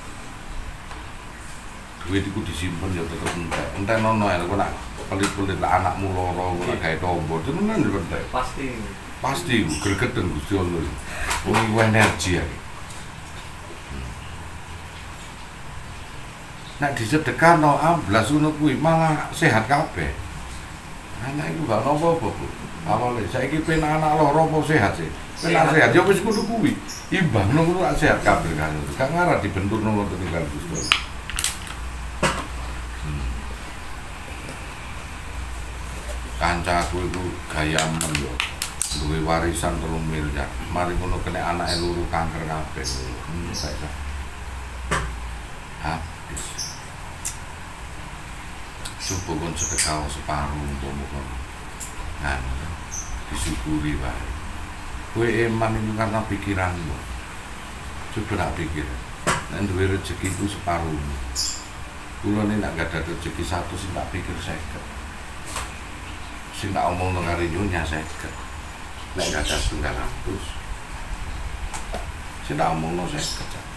Duit itu disimpan ya tetep entek. Entek nono ya kok nak pelit-pelit lah anakmu loro kok gawe tombo. Itu tenan yo entek. Pasti. Pasti gregeten Gusti Allah. Wong iku energi ya. Nek disedekahno amblas ngono kuwi malah sehat kabeh. Anak iku gak napa-apa, Bu. Awale saiki pen anak loro apa sehat sih? Pen sehat ya wis kudu kuwi. Imbang ngono lak sehat kabeh kan. Gak ngarah dibenturno ngoten iki kan Gusti. Kancaku iku gayamen yo. Duwe warisan 3 miliar. Mari ngono kena anake loro kanker kabeh. Saiki. Coba kon sedekah separuh umpama nah disyukuri wae. Kowe eman itu karena pikiranmu. Coba nak pikir. Nek duwe rezeki itu separuh. Kula nek gak ada rezeki 100 sing tak pikir 50. Sing tak omongno karo nyonya 50. Nek gak ada 900. Sing tak omongno 50.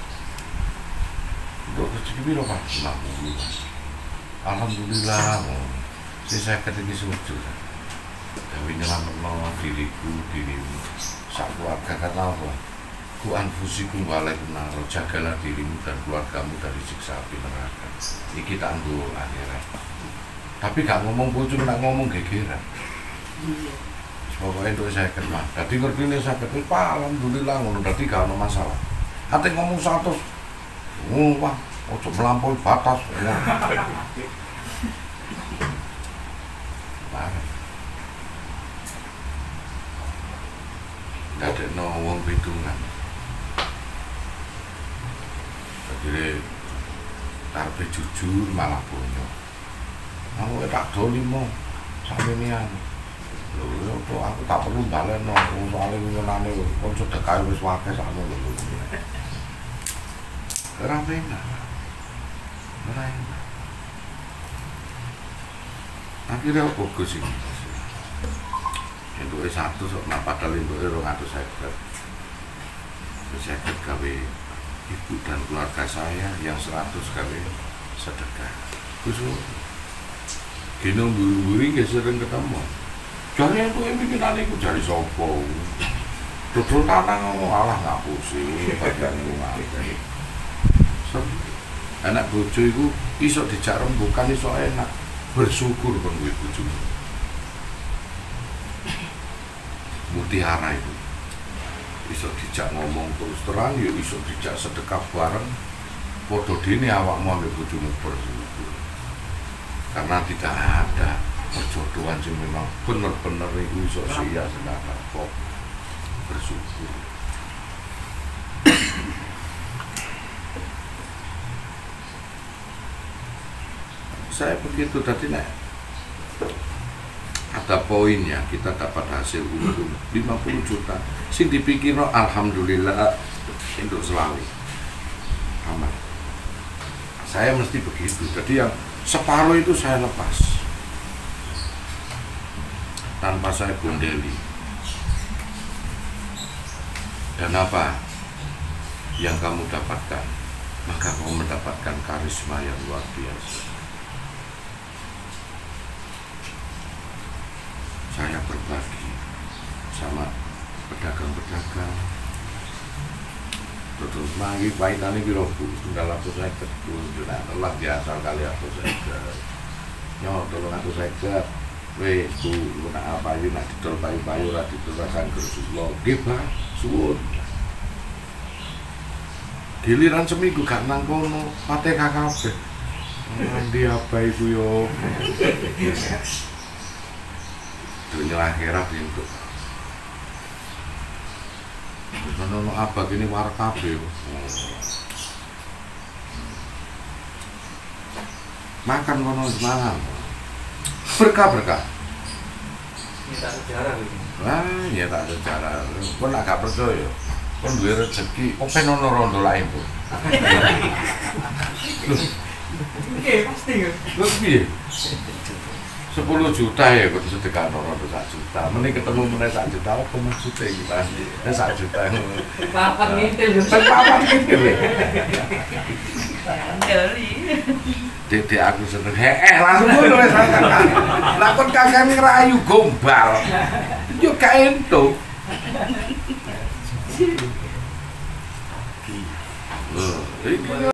Untuk rezeki piro Pak? 50. Alhamdulillah, saya ketemu sujud. Tapi nyelametno diriku, dirimu, sak keluarga kata apa? Ku anfusikum walaikum naro, jagalah dirimu dan keluargamu dari siksa api neraka. Iki tangguh akhirat. Tapi gak ngomong bocor, nak ngomong gegeran. Pokoknya itu saya kenal. Jadi ngerti ini saya ketemu, Pak, alhamdulillah, ngono. Jadi gak ada masalah. Hati ngomong 100, Pak. Ojo melampaui batas. Nggak ada wong hitungan. Jadi karpe jujur malah punya. Aku tak dolimo sampe nian. Lho aku tak perlu baleno, soalnya ngenane kon sedekah wis akeh sakno lho. ora enak. Akhirnya apa Gus iki? Entuke 100 kok nak padahal entuke 250. 250 gawe ibu dan keluarga saya, yang 100 gawe sedekah. Gus gini buru-buru nggak sering ketemu. Jari itu pikiran itu jari sopo. Dodol tanah ngomong alah ngapusi, bagian itu ngapusi. Anak bojo itu iso dijak rembukan iso enak. Bersyukur kan duwe bojo. Mutiara itu iso dijak ngomong terus terang, ya iso dijak sedekah bareng. Padha dene awakmu ambek bojomu bersyukur. Karena tidak ada perjodohan yang memang benar-benar itu iso sia sedekah kok bersyukur. Saya begitu tadi ada poinnya, kita dapat hasil untung 50 juta. Sing dipikir alhamdulillah untuk selalu aman. Saya mesti begitu. Jadi yang separuh itu saya lepas tanpa saya gondeli. Dan apa yang kamu dapatkan, maka kamu mendapatkan karisma yang luar biasa. Saya berbagi sama pedagang-pedagang. Terus lagi paitane piro Bu? Tunggal 150 juta. Telah biasa kali 150. Nyo 350. Wis Bu, lu nak apa iki nak didol payu-payu ra didolakan Rasulullah. Nggih, Pak. Suwun. Giliran seminggu gak nang kono, pate kabeh. Ndi apa iku yo? Dunia akhirat itu. Nono apa gini war kabeh. Makan kono semangat. Berkah. Ini tak sejarah ini. Wah, ya tak sejarah. Kok nak gak percaya. Kon duwe rezeki, open ono rondo lain, Bu. Oke, pasti ya. Lho piye? 10 juta ya kok sedekah rondo 1 juta. Mending ketemu meneh 1 juta apa maksudnya iki, Pak? 1 juta. Papan ngintil yo. Papan ngintil. Dari. Dedek aku seneng. Langsung ngono wis. Lah kon kakek ngrayu gombal. Yo gak entuk. Loh, iki